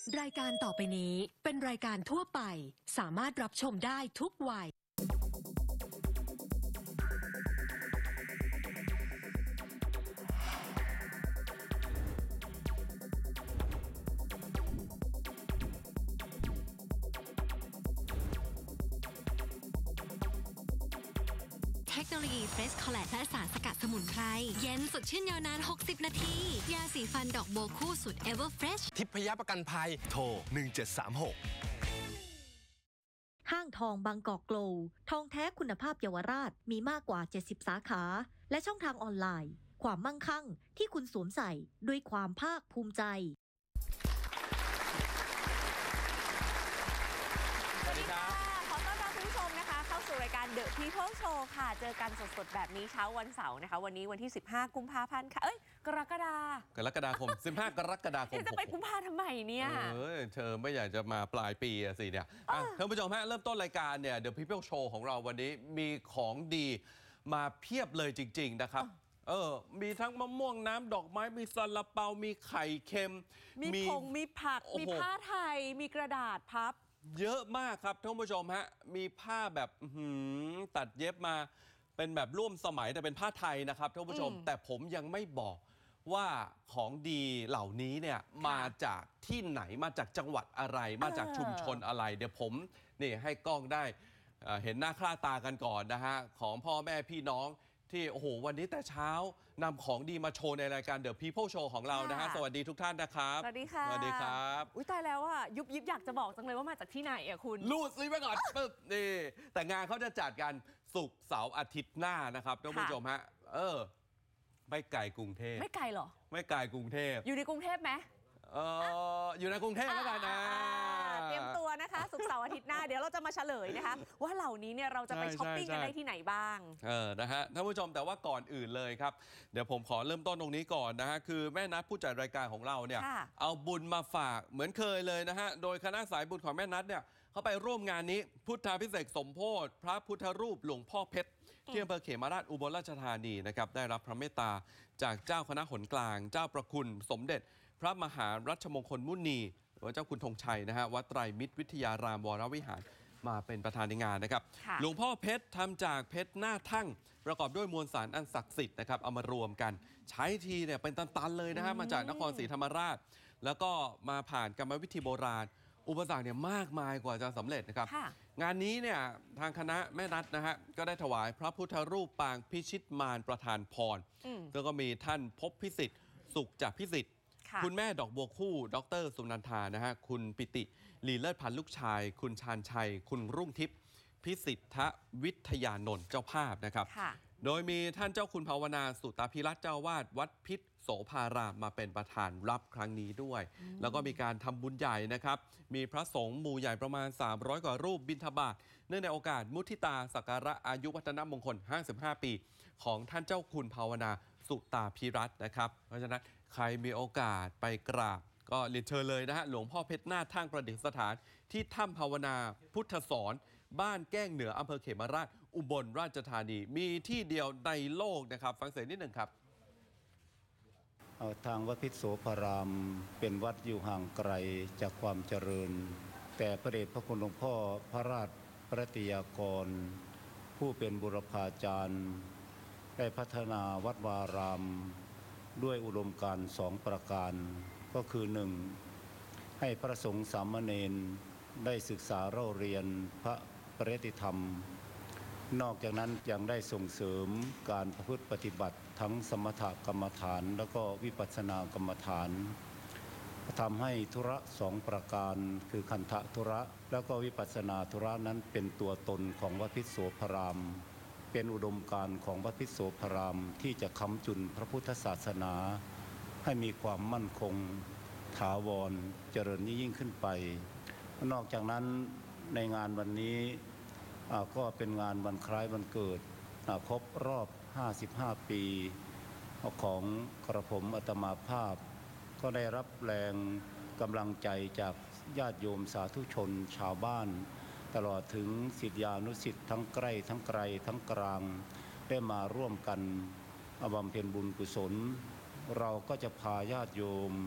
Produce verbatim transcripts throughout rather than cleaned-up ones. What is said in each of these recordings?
รายการต่อไปนี้เป็นรายการทั่วไปสามารถรับชมได้ทุกวัยเทคโนโลยีเฟสคอลเลตและสารสกัดสมุนไพรเย็นสดชื่นยาวนานหกสิบนาทียาสีฟันดอกโบวคู่สุดเอเวอร์เฟรชทิพยประกันภัยโทรหนึ่งเจ็ดสามหกห้างทองบางกอกโกลว์ทองแท้คุณภาพเยาวราชมีมากกว่าเจ็ดสิบสาขาและช่องทางออนไลน์ความมั่งคั่งที่คุณสวมใส่ด้วยความภาคภูมิใจสวัสดีค่ะขอต้อนรับคุณผู้ชมนะคะเข้าสู่รายการ The People Show ค่ะเจอกันสดๆแบบนี้เช้าวันเสาร์นะคะวันนี้วันที่สิบห้ากุมภาพันธ์ค่ะเอ้ยกรกฎากรกฎาคมสิบห้ากรกฎาคมจะไปกุมภาทำไมเนี่ยเออเธอไม่อยากจะมาปลายปีอะสิเนี่ยท่านผู้ชมฮะเริ่มต้นรายการเนี่ย The People Show ของเราวันนี้มีของดีมาเพียบเลยจริงๆนะครับเออมีทั้งมะม่วงน้ำดอกไม้มีซาลาเปามีไข่เค็มมีผงมีผักมีผ้าไทยมีกระดาษพับเยอะมากครับท่านผู้ชมฮะมีผ้าแบบตัดเย็บมาเป็นแบบร่วมสมัยแต่เป็นผ้าไทยนะครับท่านผู้ชมแต่ผมยังไม่บอกว่าของดีเหล่านี้เนี่ยมาจากที่ไหนมาจากจังหวัดอะไรมาจากชุมชนอะไรเดี๋ยวผมนี่ให้กล้องได้เห็นหน้าค่าตากันก่อนนะฮะของพ่อแม่พี่น้องที่โอ้โหวันนี้แต่เช้านำของดีมาโชว์ในรายการ The People Show ของเรานะฮะสวัสดีทุกท่านนะครับสวัสดีค่ะสวัสดีครับอุ้ยตายแล้วอ่ะยุบยิบอยากจะบอกจังเลยว่ามาจากที่ไหนอ่ะคุณรูดซิไปก่อนปึ๊บนี่แต่งานเขาจะจัดกันศุกร์เสาร์อาทิตย์หน้านะครับท่านผู้ชมฮะเออไม่ไกลกรุงเทพไม่ไกลหรอไม่ไกลกรุงเทพอยู่ในกรุงเทพไหมเอออยู่ในกรุงเทพแล้วกันนะเตรียมตัวนะคะศุกร์เสาร์อาทิตย์หน้าเดี๋ยวเราจะมาเฉลยนะคะว่าเหล่านี้เนี่ยเราจะไปช้อปปิ้งกันได้ที่ไหนบ้างเออนะฮะท่านผู้ชมแต่ว่าก่อนอื่นเลยครับเดี๋ยวผมขอเริ่มต้นตรงนี้ก่อนนะฮะคือแม่นัทผู้จัดรายการของเราเนี่ยเอาบุญมาฝากเหมือนเคยเลยนะฮะโดยคณะสายบุญของแม่นัทเนี่ยเขาไปร่วมงานนี้พุทธาภิเษกสมโพธิพระพุทธรูปหลวงพ่อเพชรที่อำเภอเขมราชอุบลราชธานีนะครับได้รับพระเมตตาจากเจ้าคณะหนกลางเจ้าประคุณสมเด็จพระมหารัชมงคลมุนีหรือว่าเจ้าคุณธงชัยนะฮะวัดไตรมิตรวิทยารามวรวิหารมาเป็นประธานในงานนะครับหลวงพ่อเพชรทำจากเพชรหน้าทั่งประกอบด้วยมวลสารอันศักดิ์สิทธิ์นะครับเอามารวมกันใช้ทีเนี่ยเป็นตันๆเลยนะฮะมาจากนครศรีธรรมราชแล้วก็มาผ่านกรรมวิธีโบราณอุปสรรคเนี่ยมากมายกว่าจะสำเร็จนะครับงานนี้เนี่ยทางคณะแม่นัทนะฮะก็ได้ถวายพระพุทธรูปปางพิชิตมารประธานพรแล้วก็มีท่านพบพิสิทธิ์สุขจากพิสิทธิ์คุณแม่ดอกบัวคู่ดรสุนันทานะฮะคุณปิติลีเลิศพันธ์ลูกชายคุณชาญชัยคุณรุ่งทิพย์พิสิทธวิทยานนท์เจ้าภาพนะครับโดยมีท่านเจ้าคุณภาวนาสุตาภิรัตน์เจ้าวาดวัดพิษโสภารามมาเป็นประธานรับครั้งนี้ด้วยแล้วก็มีการทำบุญใหญ่นะครับมีพระสงฆ์หมู่ใหญ่ประมาณสามร้อยกว่ารูปบิณฑบาตเนื่องในโอกาสมุทิตาสักการะอายุวัฒนมงคลห้าสิบห้าปีของท่านเจ้าคุณภาวนาสุตาภิรัตน์นะครับเพราะฉะนั้นใครมีโอกาสไปกราบก็เรียนเชิญเลยนะฮะหลวงพ่อเพชรหน้าทั่งประดิษฐานที่ถ้ำภาวนาพุทธสอนบ้านแก้งเหนืออำเภอเขมราชอุบลราชธานีมีที่เดียวในโลกนะครับฟังเสียงนิดหนึ่งครับทางวัดพิษโสภารามเป็นวัดอยู่ห่างไกลจากความเจริญแต่พระเดชพระคุณหลวงพ่อพระราชประติยากรผู้เป็นบุรพาจารย์ได้พัฒนาวัดวารามด้วยอุดมการณ์สองประการก็คือหนึ่งให้พระสงฆ์สามเณรได้ศึกษาเล่าเรียนพระปริยัติธรรมนอกจากนั้นยังได้ส่งเสริมการประพฤติปฏิบัติทั้งสมถกรรมฐานแล้วก็วิปัสสนากรรมฐานทำให้ธุระสองประการคือคันธธุระแล้วก็วิปัสสนาธุระนั้นเป็นตัวตนของวัดพิษโสภารามเป็นอุดมการณ์ของวัดพิษโสภารามที่จะค้ำจุนพระพุทธศาสนาให้มีความมั่นคงถาวรเจริญยิ่งขึ้นไปนอกจากนั้นในงานวันนี้ก็เป็นงานวันคล้ายวันเกิดครบรอบห้าสิบห้าปีของกระผมอาตมาภาพก็ได้รับแรงกำลังใจจากญาติโยมสาธุชนชาวบ้านตลอดถึงศิษยานุศิษย์ทั้งใกล้ทั้งไกลทั้งกลางได้มาร่วมกันบำเพ็ญบุญกุศลเราก็จะพาญาติโยม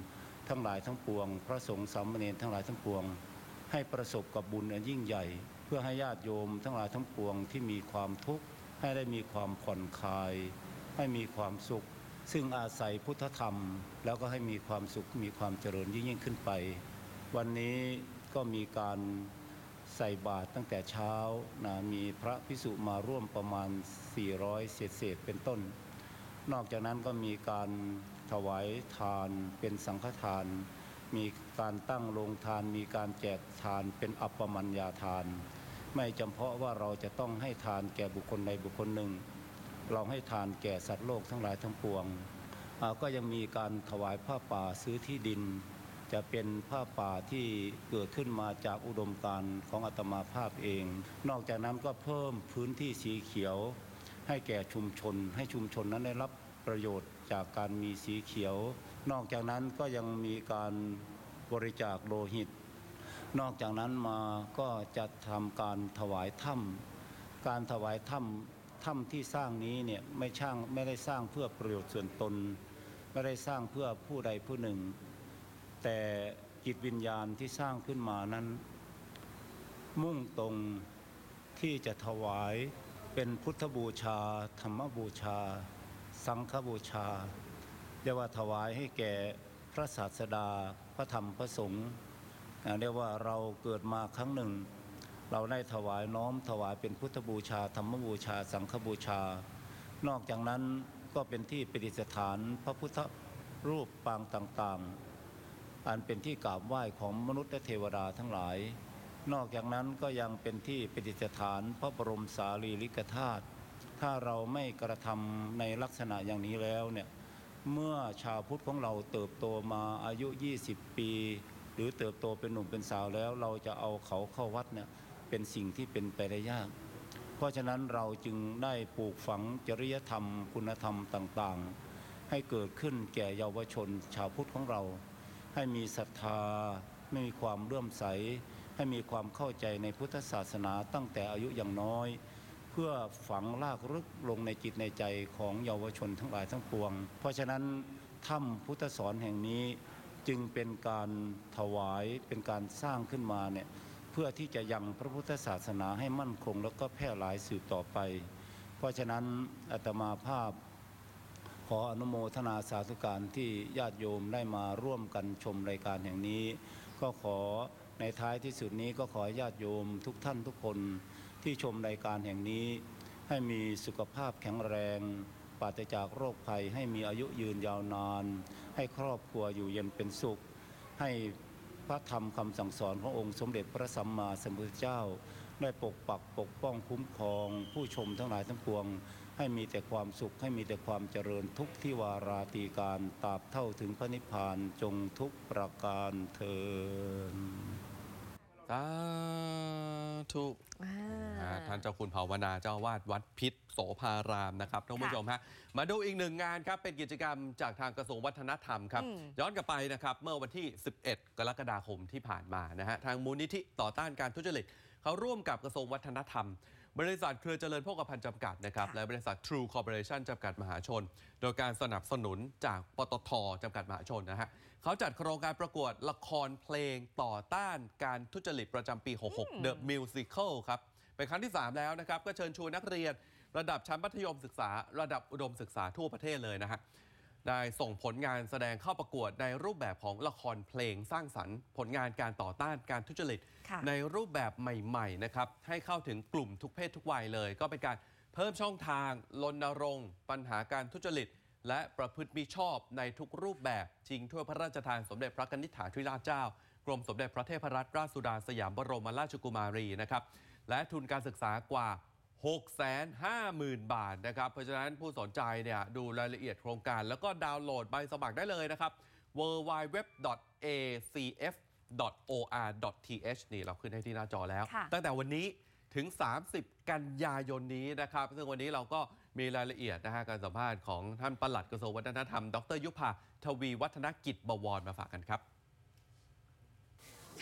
ทั้งหลายทั้งปวงพระสงฆ์สามเณรทั้งหลายทั้งปวงให้ประสบกับบุญอันยิ่งใหญ่เพื่อให้ญาติโยมทั้งหลายทั้งปวงที่มีความทุกข์ให้ได้มีความผ่อนคลายให้มีความสุขซึ่งอาศัยพุทธธรรมแล้วก็ให้มีความสุขมีความเจริญยิ่งยิ่งขึ้นไปวันนี้ก็มีการใส่บาตรตั้งแต่เช้านะมีพระภิกษุมาร่วมประมาณสี่ร้อยเศษๆเป็นต้นนอกจากนั้นก็มีการถวายทานเป็นสังฆทานมีการตั้งโรงทานมีการแจกทานเป็นอัปปมัญญาทานไม่จำเพาะว่าเราจะต้องให้ทานแก่บุคคลใดบุคคลหนึ่งเราให้ทานแก่สัตว์โลกทั้งหลายทั้งปวงก็ยังมีการถวายผ้าป่าซื้อที่ดินจะเป็นผ้าป่าที่เกิดขึ้นมาจากอุดมการณ์ของอาตมาภาพเองนอกจากนั้นก็เพิ่มพื้นที่สีเขียวให้แก่ชุมชนให้ชุมชนนั้นได้รับประโยชน์จากการมีสีเขียวนอกจากนั้นก็ยังมีการบริจาคโลหิตนอกจากนั้นมาก็จะทำการถวายถ้ำการถวายถ้ำถ้ำที่สร้างนี้เนี่ยไม่ช่างไม่ได้สร้างเพื่อประโยชน์ส่วนตนไม่ได้สร้างเพื่อผู้ใดผู้หนึ่งแต่จิตวิญญาณที่สร้างขึ้นมานั้นมุ่งตรงที่จะถวายเป็นพุทธบูชาธรรมบูชาสังฆบูชาเรียกว่าถวายให้แก่พระศาสดาพระธรรมพระสงฆ์เรียกว่าเราเกิดมาครั้งหนึ่งเราได้ถวายน้อมถวายเป็นพุทธบูชาธรรมบูชาสังฆบูชานอกจากนั้นก็เป็นที่ประดิษฐานพระพุทธรูปปางต่างๆอันเป็นที่กราบไหว้ของมนุษย์และเทวดาทั้งหลายนอกจากนั้นก็ยังเป็นที่ประดิษฐานพระบรมสารีริกธาตุถ้าเราไม่กระทำในลักษณะอย่างนี้แล้วเนี่ยเมื่อชาวพุทธของเราเติบโตมาอายุยี่สิบปีหรือเติบโตเป็นหนุ่มเป็นสาวแล้วเราจะเอาเขาเข้าวัดเนี่ยเป็นสิ่งที่เป็นไปได้ยากเพราะฉะนั้นเราจึงได้ปลูกฝังจริยธรรมคุณธรรมต่างๆให้เกิดขึ้นแก่เยาวชนชาวพุทธของเราให้มีศรัทธาไม่มีความเลื่อมใสให้มีความเข้าใจในพุทธศาสนาตั้งแต่อายุอย่างน้อยเพื่อฝังรากลึกลงในจิตในใจของเยาวชนทั้งหลายทั้งปวงเพราะฉะนั้นถ้ำพุทธสอนแห่งนี้จึงเป็นการถวายเป็นการสร้างขึ้นมาเนี่ยเพื่อที่จะยังพระพุทธศาสนาให้มั่นคงแล้วก็แพร่หลายสืบต่อไปเพราะฉะนั้นอาตมาภาพขออนุโมทนาสาธุการที่ญาติโยมได้มาร่วมกันชมรายการแห่งนี้ก็ขอในท้ายที่สุดนี้ก็ขอญาติโยมทุกท่านทุกคนที่ชมรายการแห่งนี้ให้มีสุขภาพแข็งแรงปราศจากโรคภัยให้มีอายุยืนยาวนานให้ครอบครัวอยู่เย็นเป็นสุขให้พระธรรมคำสั่งสอนขององค์สมเด็จพระสัมมาสัมพุทธเจ้าได้ปกปักปกป้องคุ้มครองผู้ชมทั้งหลายทั้งปวงให้มีแต่ความสุขให้มีแต่ความเจริญทุกที่วาราตีการตราบเท่าถึงพระนิพพานจงทุกประการเถิดสาธุท่านเจ้าคุณภาวนาเจ้าวาดวัดพิษโสภารามนะครับท่านผู้ชมฮะมาดูอีกหนึ่งงานครับเป็นกิจกรรมจากทางกระทรวงวัฒนธรรมครับย้อนกลับไปนะครับเมื่อวันที่สิบเอ็ดกรกฎาคมที่ผ่านมานะฮะทางมูลนิธิต่อต้านการทุจริตเขาร่วมกับกระทรวงวัฒนธรรมบริษัทเครือเจริญโภคภัณฑ์จำกัดนะครับและบริษัท True Corporation จำกัดมหาชนโดยการสนับสนุนจากปตท.จำกัดมหาชนนะฮะเขาจัดโครงการประกวดละครเพลงต่อต้านการทุจริตประจำปีหกสิบหก The Musical ครับเป็นครั้งที่สามแล้วนะครับก็เชิญชวนนักเรียนระดับชั้นมัธยมศึกษาระดับอุดมศึกษาทั่วประเทศเลยนะฮะได้ส่งผลงานแสดงเข้าประกวดในรูปแบบของละครเพลงสร้างสรรค์ผลงานการต่อต้านการทุจริตในรูปแบบใหม่ๆนะครับให้เข้าถึงกลุ่มทุกเพศทุกวัยเลยก็เป็นการเพิ่มช่องทางรณรงค์ปัญหาการทุจริตและประพฤติมิชอบในทุกรูปแบบชิงถ้วยพระราชทานสมเด็จพระนิธิถาธิราชเจ้ากรมสมเด็จพระเทพรัตนราชสุดาสยามบรมราชกุมารีนะครับและทุนการศึกษากว่า หกแสนห้าหมื่น บาทนะครับเพราะฉะนั้นผู้สนใจเนี่ยดูรายละเอียดโครงการแล้วก็ดาวน์โหลดใบสมัครได้เลยนะครับ ดับเบิลยู ดับเบิลยู ดับเบิลยู ดอท เอ ซี เอฟ ดอท โอ อาร์ ดอท ที เอช นี่เราขึ้นให้ที่หน้าจอแล้วตั้งแต่วันนี้ถึงสามสิบกันยายนนี้นะครับซึ่งวันนี้เราก็มีรายละเอียดนะฮะการสัมภาษณ์ของท่านปลัดกระทรวงวัฒนธรรมดรยุภาทวีวัฒนกิจบวรมาฝากกันครับค่ะ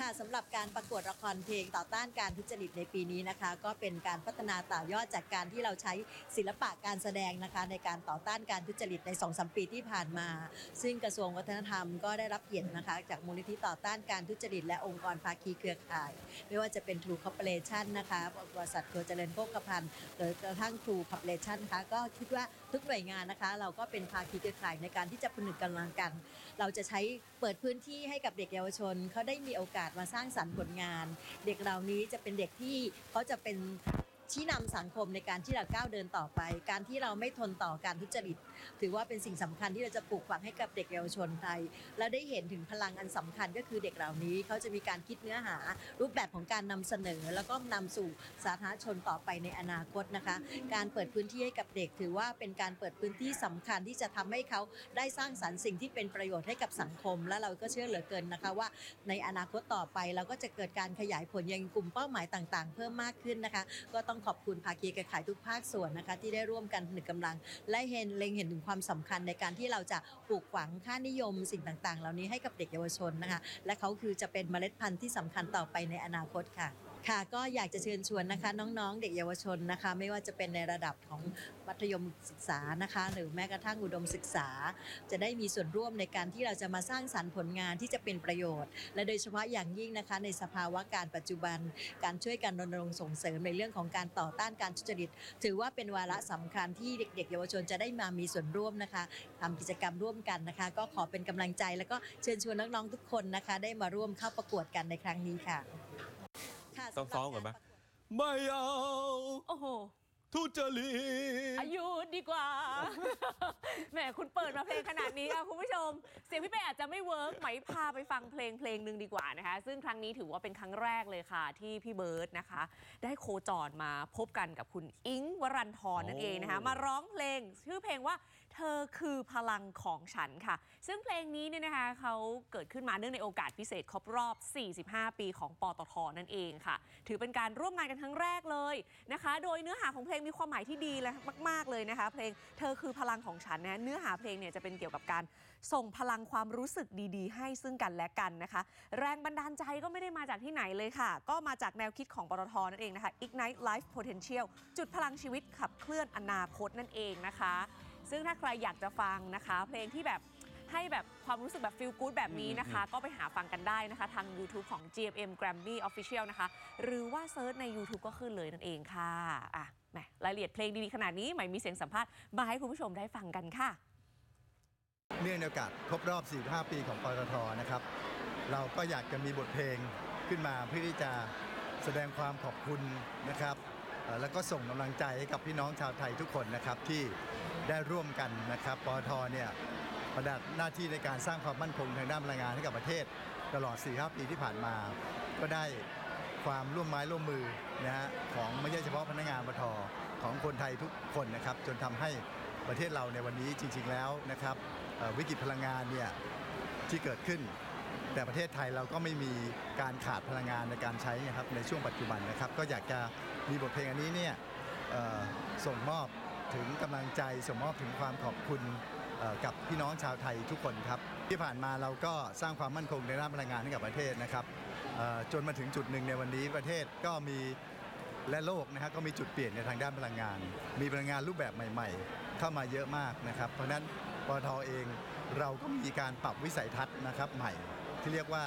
ค่ะสำหรับการประกวดละครเพลงต่อต้านการทุจริตในปีนี้นะคะก็เป็นการพัฒนาต่อยอดจากการที่เราใช้ศิลปะการแสดงนะคะในการต่อต้านการทุจริตใน สองถึงสาม ปีที่ผ่านมา ซึ่งกระทรวงวัฒนธรรมก็ได้รับเกียรตินะคะจากมูลนิธิต่อต้านการทุจริตและองค์กรภาคีเครือข่ายไม่ว่าจะเป็น True Corporation นะคะบริษัททัวร์เจริญโภคภัณฑ์หรือกระทั่ง True Corporation นะคะก็คิดว่าทุกหน่วยงานนะคะเราก็เป็นภาคีเครือข่ายในการที่จะผนึกกำลังกันเราจะใช้เปิดพื้นที่ให้กับเด็กเยาวชนเขาได้มีโอกาสมาสร้างสรรค์ผลงานเด็กเหล่านี้จะเป็นเด็กที่เขาจะเป็นชี้นำสังคมในการที่เราก้าวเดินต่อไปการที่เราไม่ทนต่อการทุจริตถือว่าเป็นสิ่งสำคัญที่เราจะปลูกฝังให้กับเด็กเยาวชนไทยและได้เห็นถึงพลังอันสำคัญก็คือเด็กเหล่านี้เขาจะมีการคิดเนื้อหารูปแบบของการนำเสนอแล้วก็นำสู่สาธารณชนต่อไปในอนาคตนะคะการเปิดพื้นที่ให้กับเด็กถือว่าเป็นการเปิดพื้นที่สำคัญที่จะทำให้เขาได้สร้างสรรค์สิ่งที่เป็นประโยชน์ให้กับสังคมและเราก็เชื่อเหลือเกินนะคะว่าในอนาคตต่อไปเราก็จะเกิดการขยายผลยังกลุ่มเป้าหมายต่างๆเพิ่มมากขึ้นนะคะก็ต้องขอบคุณภาคีเครือข่ายทุกภาคส่วนนะคะที่ได้ร่วมกันผนึกกำลังและเห็นเล็งเห็นถึงความสำคัญในการที่เราจะปลูกฝังค่านิยมสิ่งต่างๆเหล่านี้ให้กับเด็กเยาวชนนะคะและเขาคือจะเป็นเมล็ดพันธุ์ที่สำคัญต่อไปในอนาคตค่ะค่ะก็อยากจะเชิญชวนนะคะน้องๆเด็กเยาวชนนะคะไม่ว่าจะเป็นในระดับของมัธยมศึกษานะคะหรือแม้กระทั่งอุดมศึกษาจะได้มีส่วนร่วมในการที่เราจะมาสร้างสรรค์ผลงานที่จะเป็นประโยชน์และโดยเฉพาะอย่างยิ่งนะคะในสภาวะการปัจจุบันการช่วยกันรณรงค์ส่งเสริมในเรื่องของการต่อต้านการทุจริตถือว่าเป็นวาระสำคัญที่เด็กๆเยาวชนจะได้มามีส่วนร่วมนะคะทำกิจกรรมร่วมกันนะคะก็ขอเป็นกำลังใจแล้วก็เชิญชวนน้องๆทุกคนนะคะได้มาร่วมเข้าประกวดกันในครั้งนี้ค่ะต้องซ้อมก่อนไหมไม่เอาโอ้โหทุจริตอายุดีกว่า แหมคุณเปิดมาเพลงขนาดนี้ค่ะคุณผู้ชมเสียงพี่เป้อาจจะไม่เวิร์กไหมพาไปฟังเพลงเพลงหนึ่งดีกว่านะคะซึ่งครั้งนี้ถือว่าเป็นครั้งแรกเลยค่ะที่พี่เบิร์ดนะคะได้โคจรมาพบกันกับคุณอิงค์วรันธรนั่นเองนะคะมาร้องเพลงชื่อเพลงว่าเธอคือพลังของฉันค่ะซึ่งเพลงนี้เนี่ยนะคะเขาเกิดขึ้นมาเนื่องในโอกาสพิเศษครบรอบสี่สิบห้าปีของปตท.นั่นเองค่ะถือเป็นการร่วมงานกันครั้งแรกเลยนะคะโดยเนื้อหาของเพลงมีความหมายที่ดีและมากๆเลยนะคะเพลงเธอคือพลังของฉันนะเนื้อหาเพลงเนี่ยจะเป็นเกี่ยวกับการส่งพลังความรู้สึกดีๆให้ซึ่งกันและกันนะคะแรงบันดาลใจก็ไม่ได้มาจากที่ไหนเลยค่ะก็มาจากแนวคิดของปตท.นั่นเองนะคะ Ignite Life Potential จุดพลังชีวิตขับเคลื่อนอนาคตนั่นเองนะคะซึ่งถ้าใครอยากจะฟังนะคะเพลงที่แบบให้แบบความรู้สึกแบบ feel good แบบนี้นะคะก็ไปหาฟังกันได้นะคะทาง YouTube ของ จี เอ็ม เอ็ม Grammy Official นะคะหรือว่าเซิร์ชใน YouTube ก็ขึ้นเลยนั่นเองค่ะอ่ะแหมรายละเอียดเพลงดีๆขนาดนี้ใหม่มีเสียงสัมภาษณ์มาให้คุณผู้ชมได้ฟังกันค่ะเนื่องในโอกาสครบรอบสี่สิบห้าปีของปตท.นะครับเราก็อยากจะมีบทเพลงขึ้นมาเพื่อที่จะแสดงความขอบคุณนะครับแล้วก็ส่งกำลังใจให้กับพี่น้องชาวไทยทุกคนนะครับที่ได้ร่วมกันนะครับปตท.เนี่ยปฏิบัติหน้าที่ในการสร้างความมั่นคงทางด้านพลังงานให้กับประเทศตลอด สี่สิบห้า ปีที่ผ่านมาก็ได้ความร่วมไม้ร่วมมือนะฮะของไม่ใช่เฉพาะพนักงานปตท.ของคนไทยทุกคนนะครับจนทำให้ประเทศเราในวันนี้จริงๆแล้วนะครับวิกฤตพลังงานเนี่ยที่เกิดขึ้นแต่ประเทศไทยเราก็ไม่มีการขาดพลังงานในการใช้นะครับในช่วงปัจจุบันนะครับก็อยากจะมีบทเพลงอันนี้เนี่ยส่งมอบถึงกำลังใจส่งมอบถึงความขอบคุณกับพี่น้องชาวไทยทุกคนครับที่ผ่านมาเราก็สร้างความมั่นคงในด้านพลังงานให้กับประเทศนะครับจนมาถึงจุดหนึ่งในวันนี้ประเทศก็มีและโลกนะครับก็มีจุดเปลี่ยนในทางด้านพลังงานมีพลังงานรูปแบบใหม่ๆเข้ามาเยอะมากนะครับเพราะฉะนั้นปตท.เองเราก็มีการปรับวิสัยทัศน์นะครับใหม่ที่เรียกว่า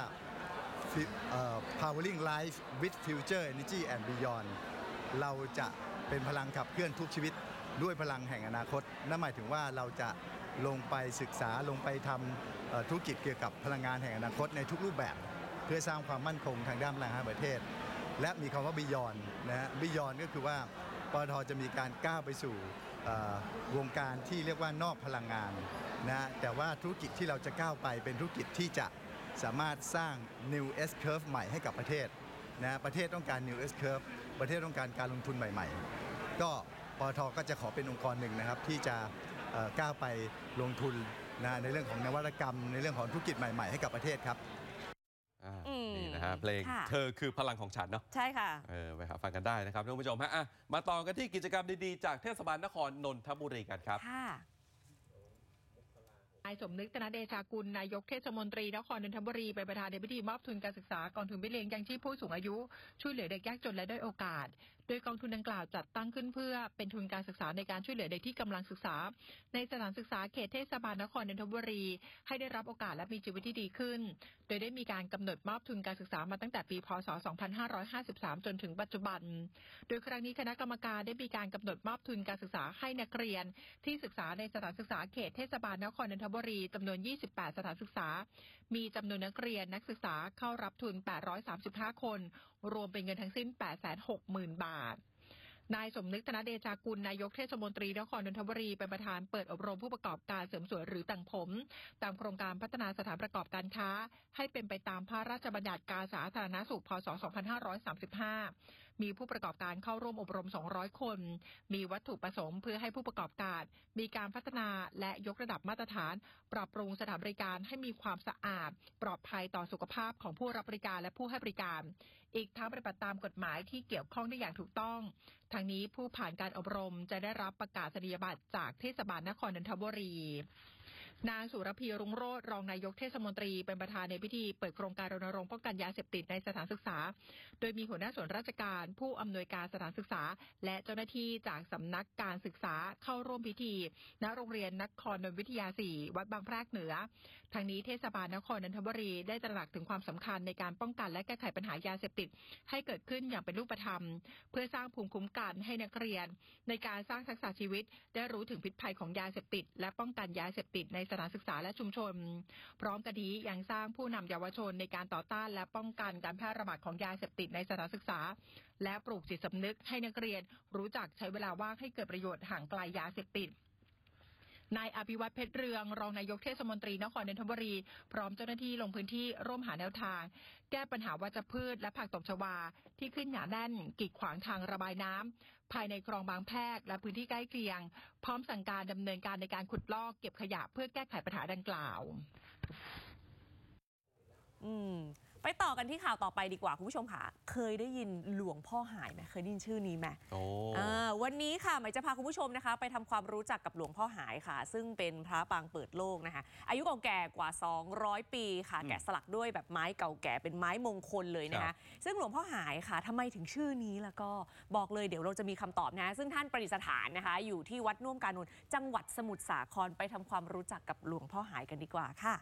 powering life with future energy and beyond เราจะเป็นพลังขับเคลื่อนทุกชีวิตด้วยพลังแห่งอนาคตนั่นหมายถึงว่าเราจะลงไปศึกษาลงไปทำธุรกิจเกี่ยวกับพลังงานแห่งอนาคตในทุกรูปแบบเพื่อสร้างความมั่นคงทางด้านพลังงานประเทศและมีคำว่า beyond นะฮะ beyond ก็คือว่าปตท.จะมีการก้าวไปสู่วงการที่เรียกว่านอกพลังงานนะแต่ว่าธุรกิจที่เราจะก้าวไปเป็นธุรกิจที่จะสามารถสร้าง new S curve ใหม่ให้กับประเทศนะประเทศต้องการ new S curve ประเทศต้องการการลงทุนใหม่ๆก็ปตท.ก็จะขอเป็นองค์กรหนึ่งนะครับที่จะก้าวไปลงทุนนะในเรื่องของนวัตกรรมในเรื่องของธุรกิจใหม่ๆให้กับประเทศครับนี่นะฮะเพลงเธอคือพลังของฉันเนาะใช่ค่ะเออไปหาฟังกันได้นะครับท่านผู้ชมฮะมาต่อกันที่กิจกรรมดีๆจากเทศบาลนครนนทบุรีกันครับนายสมนึกธนเดชากุลนายกเทศมนตรีนครนนทบุรีเป็นประธานในพิธีมอบทุนการศึกษากองทุนพี่เลี้ยงยังชีพผู้สูงอายุช่วยเหลือเด็กยากจนและด้อยโอกาสโดยกองทุนดังกล่าวจัดตั้งขึ้นเพื่อเป็นทุนการศึกษาในการช่วยเหลือเด็กที่กำลังศึกษาในสถานศึกษาเขตเทศบาลนครนนทบุรีให้ได้รับโอกาสและมีชีวิตที่ดีขึ้นโดยได้มีการกำหนดมอบทุนการศึกษามาตั้งแต่ปีพ.ศ. สองพันห้าร้อยห้าสิบสามจนถึงปัจจุบันโดยครั้งนี้คณะกรรมการได้มีการกำหนดมอบทุนการศึกษาให้นักเรียนที่ศึกษาในสถานศึกษาเขตเทศบาลนครนนทบุรีจำนวนยี่สิบแปดสถานศึกษามีจำนวนนักเรียนนักศึกษาเข้ารับทุนแปดร้อยสามสิบห้าคนรวมเป็นเงินทั้งสิ้น แปดแสนหกหมื่น บาทนายสมนึกธนเดชากุลนายกเทศมนตรีนครนนทบุรีเป็นประธานเปิดอบรมผู้ประกอบการเสริมสวยหรือแต่งผมตามโครงการพัฒนาสถานประกอบการค้าให้เป็นไปตามพระราชบัญญัติการสาธารณสุขพ.ศ. สองพันห้าร้อยสามสิบห้ามีผู้ประกอบการเข้าร่วมอบรมสองร้อยคนมีวัตถุประสงค์เพื่อให้ผู้ประกอบการมีการพัฒนาและยกระดับมาตรฐานปรับปรุงสถานบริการให้มีความสะอาดปลอดภัยต่อสุขภาพของผู้รับบริการและผู้ให้บริการอีกทั้งปฏิบัติตามกฎหมายที่เกี่ยวข้องได้อย่างถูกต้องทั้งนี้ผู้ผ่านการอบรมจะได้รับประกาศนียบัตรจากเทศบาลนครนนทบุรีนางสุรพีรุ่งโรจน์รองนายกเทศมนตรีเป็นประธานในพิธีเปิดโครงการรณรงค์ป้องกันยาเสพติดในสถานศึกษาโดยมีหัวหน้าส่วนราชการผู้อำนวยการสถานศึกษาและเจ้าหน้าที่จากสำนักการศึกษาเข้าร่วมพิธีณโรงเรียนนครนนท์วิทยาสี่วัดบางแพรกเหนือทางนี้เทศบาลนครนนทบุรีได้ตระหนักถึงความสำคัญในการป้องกันและแก้ไขปัญหายาเสพติดให้เกิดขึ้นอย่างเป็นรูปธรรมเพื่อสร้างภูมิคุ้มกันให้นักเรียนในการสร้างทักษะชีวิตได้รู้ถึงพิษภัยของยาเสพติดและป้องกันยาเสพติดในสถานศึกษาและชุมชนพร้อมกันนี้ยังสร้างผู้นำเยาวชนในการต่อต้านและป้องกันการแพร่ระบาดของยาเสพติดในสถานศึกษาและปลูกจิตสำนึกให้นักเรียนรู้จักใช้เวลาว่างให้เกิดประโยชน์ห่างไกลยาเสพติดนายอภิวัตรเพชรเรืองรองนายกเทศมนตรีนครนนทบุรีพร้อมเจ้าหน้าที่ลงพื้นที่ร่วมหาแนวทางแก้ปัญหาวัชพืชและผักตบชวาที่ขึ้นหนาแน่นกีดขวางทางระบายน้ำภายในคลองบางแพรกและพื้นที่ใกล้เคียงพร้อมสั่งการดำเนินการในการขุดลอกเก็บขยะเพื่อแก้ไขปัญหาดังกล่าวอืมไปต่อกันที่ข่าวต่อไปดีกว่าคุณผู้ชมค่ะเคยได้ยินหลวงพ่อหายไหมเคยได้ยินชื่อนี้ไหมโอ้วันนี้ค่ะหมายจะพาคุณผู้ชมนะคะไปทำความรู้จักกับหลวงพ่อหายค่ะซึ่งเป็นพระปางเปิดโลกนะคะอายุเก่าแก่กว่าสองร้อยปีค่ะแกะสลักด้วยแบบไม้เก่าแก่เป็นไม้มงคลเลยนะคะซึ่งหลวงพ่อหายค่ะทำไมถึงชื่อนี้แล้วก็บอกเลยเดี๋ยวเราจะมีคำตอบนะซึ่งท่านประดิษฐานนะคะอยู่ที่วัดน่วมกาญจน์จังหวัดสมุทรสาครไปทำความรู้จักกับหลวงพ่อหายกันดีกว่าค่ะ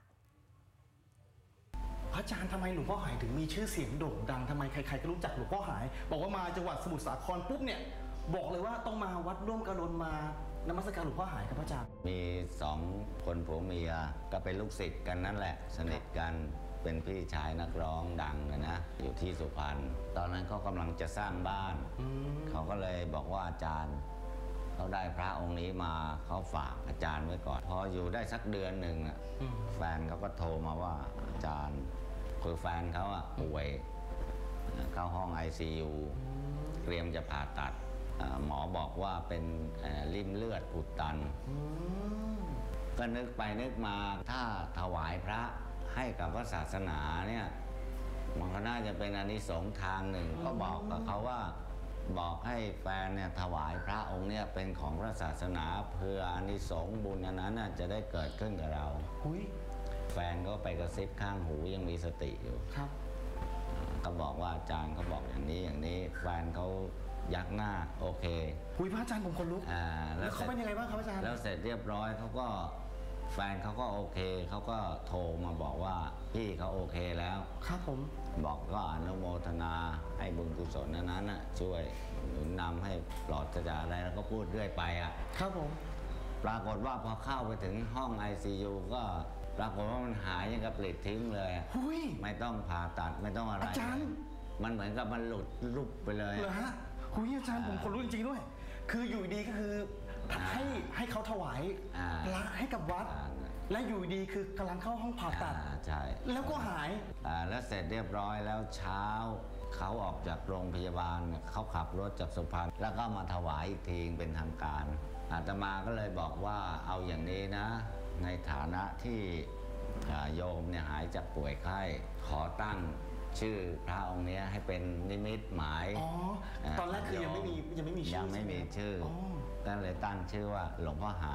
พระอาจารย์ทำไมหลวงพ่อหายถึงมีชื่อเสียงโด่งดังทำไมใครๆก็รู้จักหลวงพ่อหายบอกว่ามาจังหวัดสมุทรสาครปุ๊บเนี่ยบอกเลยว่าต้องมาวัดร่วมกาญจน์มานมัสการหลวงพ่อหายครับพระอาจารย์มีสองคนผัวเมียก็เป็นลูกศิษย์กันนั่นแหละสนิทกันเป็นพี่ชายนักร้องดังนะนะอยู่ที่สุพรรณตอนนั้นเขากำลังจะสร้างบ้านเขาก็เลยบอกว่าอาจารย์เขาได้พระองค์นี้มาเขาฝากอาจารย์ไว้ก่อนพออยู่ได้สักเดือนหนึ่งแฟนเขาก็โทรมาว่าอาจารย์คือแฟนเขาอะป่วยเข้าห้อง ไอ ซี ยู เตรียมจะผ่าตัดหมอบอกว่าเป็นริ่มเลือดอุดตันก็นึกไปนึกมาถ้าถวายพระให้กับพระศาสนาเนี่ยมันก็น่าจะเป็นอานิสงส์ทางหนึ่งก็บอกกับเขาว่าบอกให้แฟนเนี่ยถวายพระองค์เนี่ยเป็นของพระศาสนาเพื่ออานิสงส์บุญนั้นจะได้เกิดขึ้นกับเราแฟนก็ไปกระซิบข้างหูยังมีสติอยู่ครับเขาบอกว่าอาจารย์เขาบอกอย่างนี้อย่างนี้แฟนเขายักหน้าโอเคคุยพระอาจารย์ผมคนลุกอ่าแล้วเขาเป็นยังไงบ้างครับอาจารย์แล้วเสร็จเรียบร้อยเขาก็แฟนเขาก็โอเคเขาก็โทรมาบอกว่าพี่เขาโอเคแล้วครับผมบอกก็อนุโมทนาให้บุญกุศลนั้นน่ะช่วยหนุนนำให้ปลอดจากอะไรแล้วก็พูดเรื่อยไปอ่ะครับผมปรากฏว่าพอเข้าไปถึงห้อง ไอ ซี ยู ก็ปรากฏว่ามันหายยังกับปลิดทิ้งเลยไม่ต้องผ่าตัดไม่ต้องอะไรอาจารย์มันเหมือนกับมันหลุดลุบไปเลยเหรอฮะคุยอาจารย์ผมคนรู้จริงๆด้วยคืออยู่ดีก็คือให้ให้เขาถวายพระให้กับวัดและอยู่ดีคือกำลังเข้าห้องผ่าตัดใช่แล้วก็หายแล้วเสร็จเรียบร้อยแล้วเช้าเขาออกจากโรงพยาบาลเขาขับรถจากสุพรรณแล้วก็มาถวายอีกทีเป็นทางการอาตมาก็เลยบอกว่าเอาอย่างนี้นะในฐานะที่โยมเนี่ยหายจากป่วยไข้ขอตั้งชื่อพระองค์นี้ให้เป็นนิมิตหมายอ๋อตอนแรกคือยังไม่มียังไม่มีชื่อยังไม่มีชื่อก็เลยตั้งชื่อว่าหลวงพ่อหาย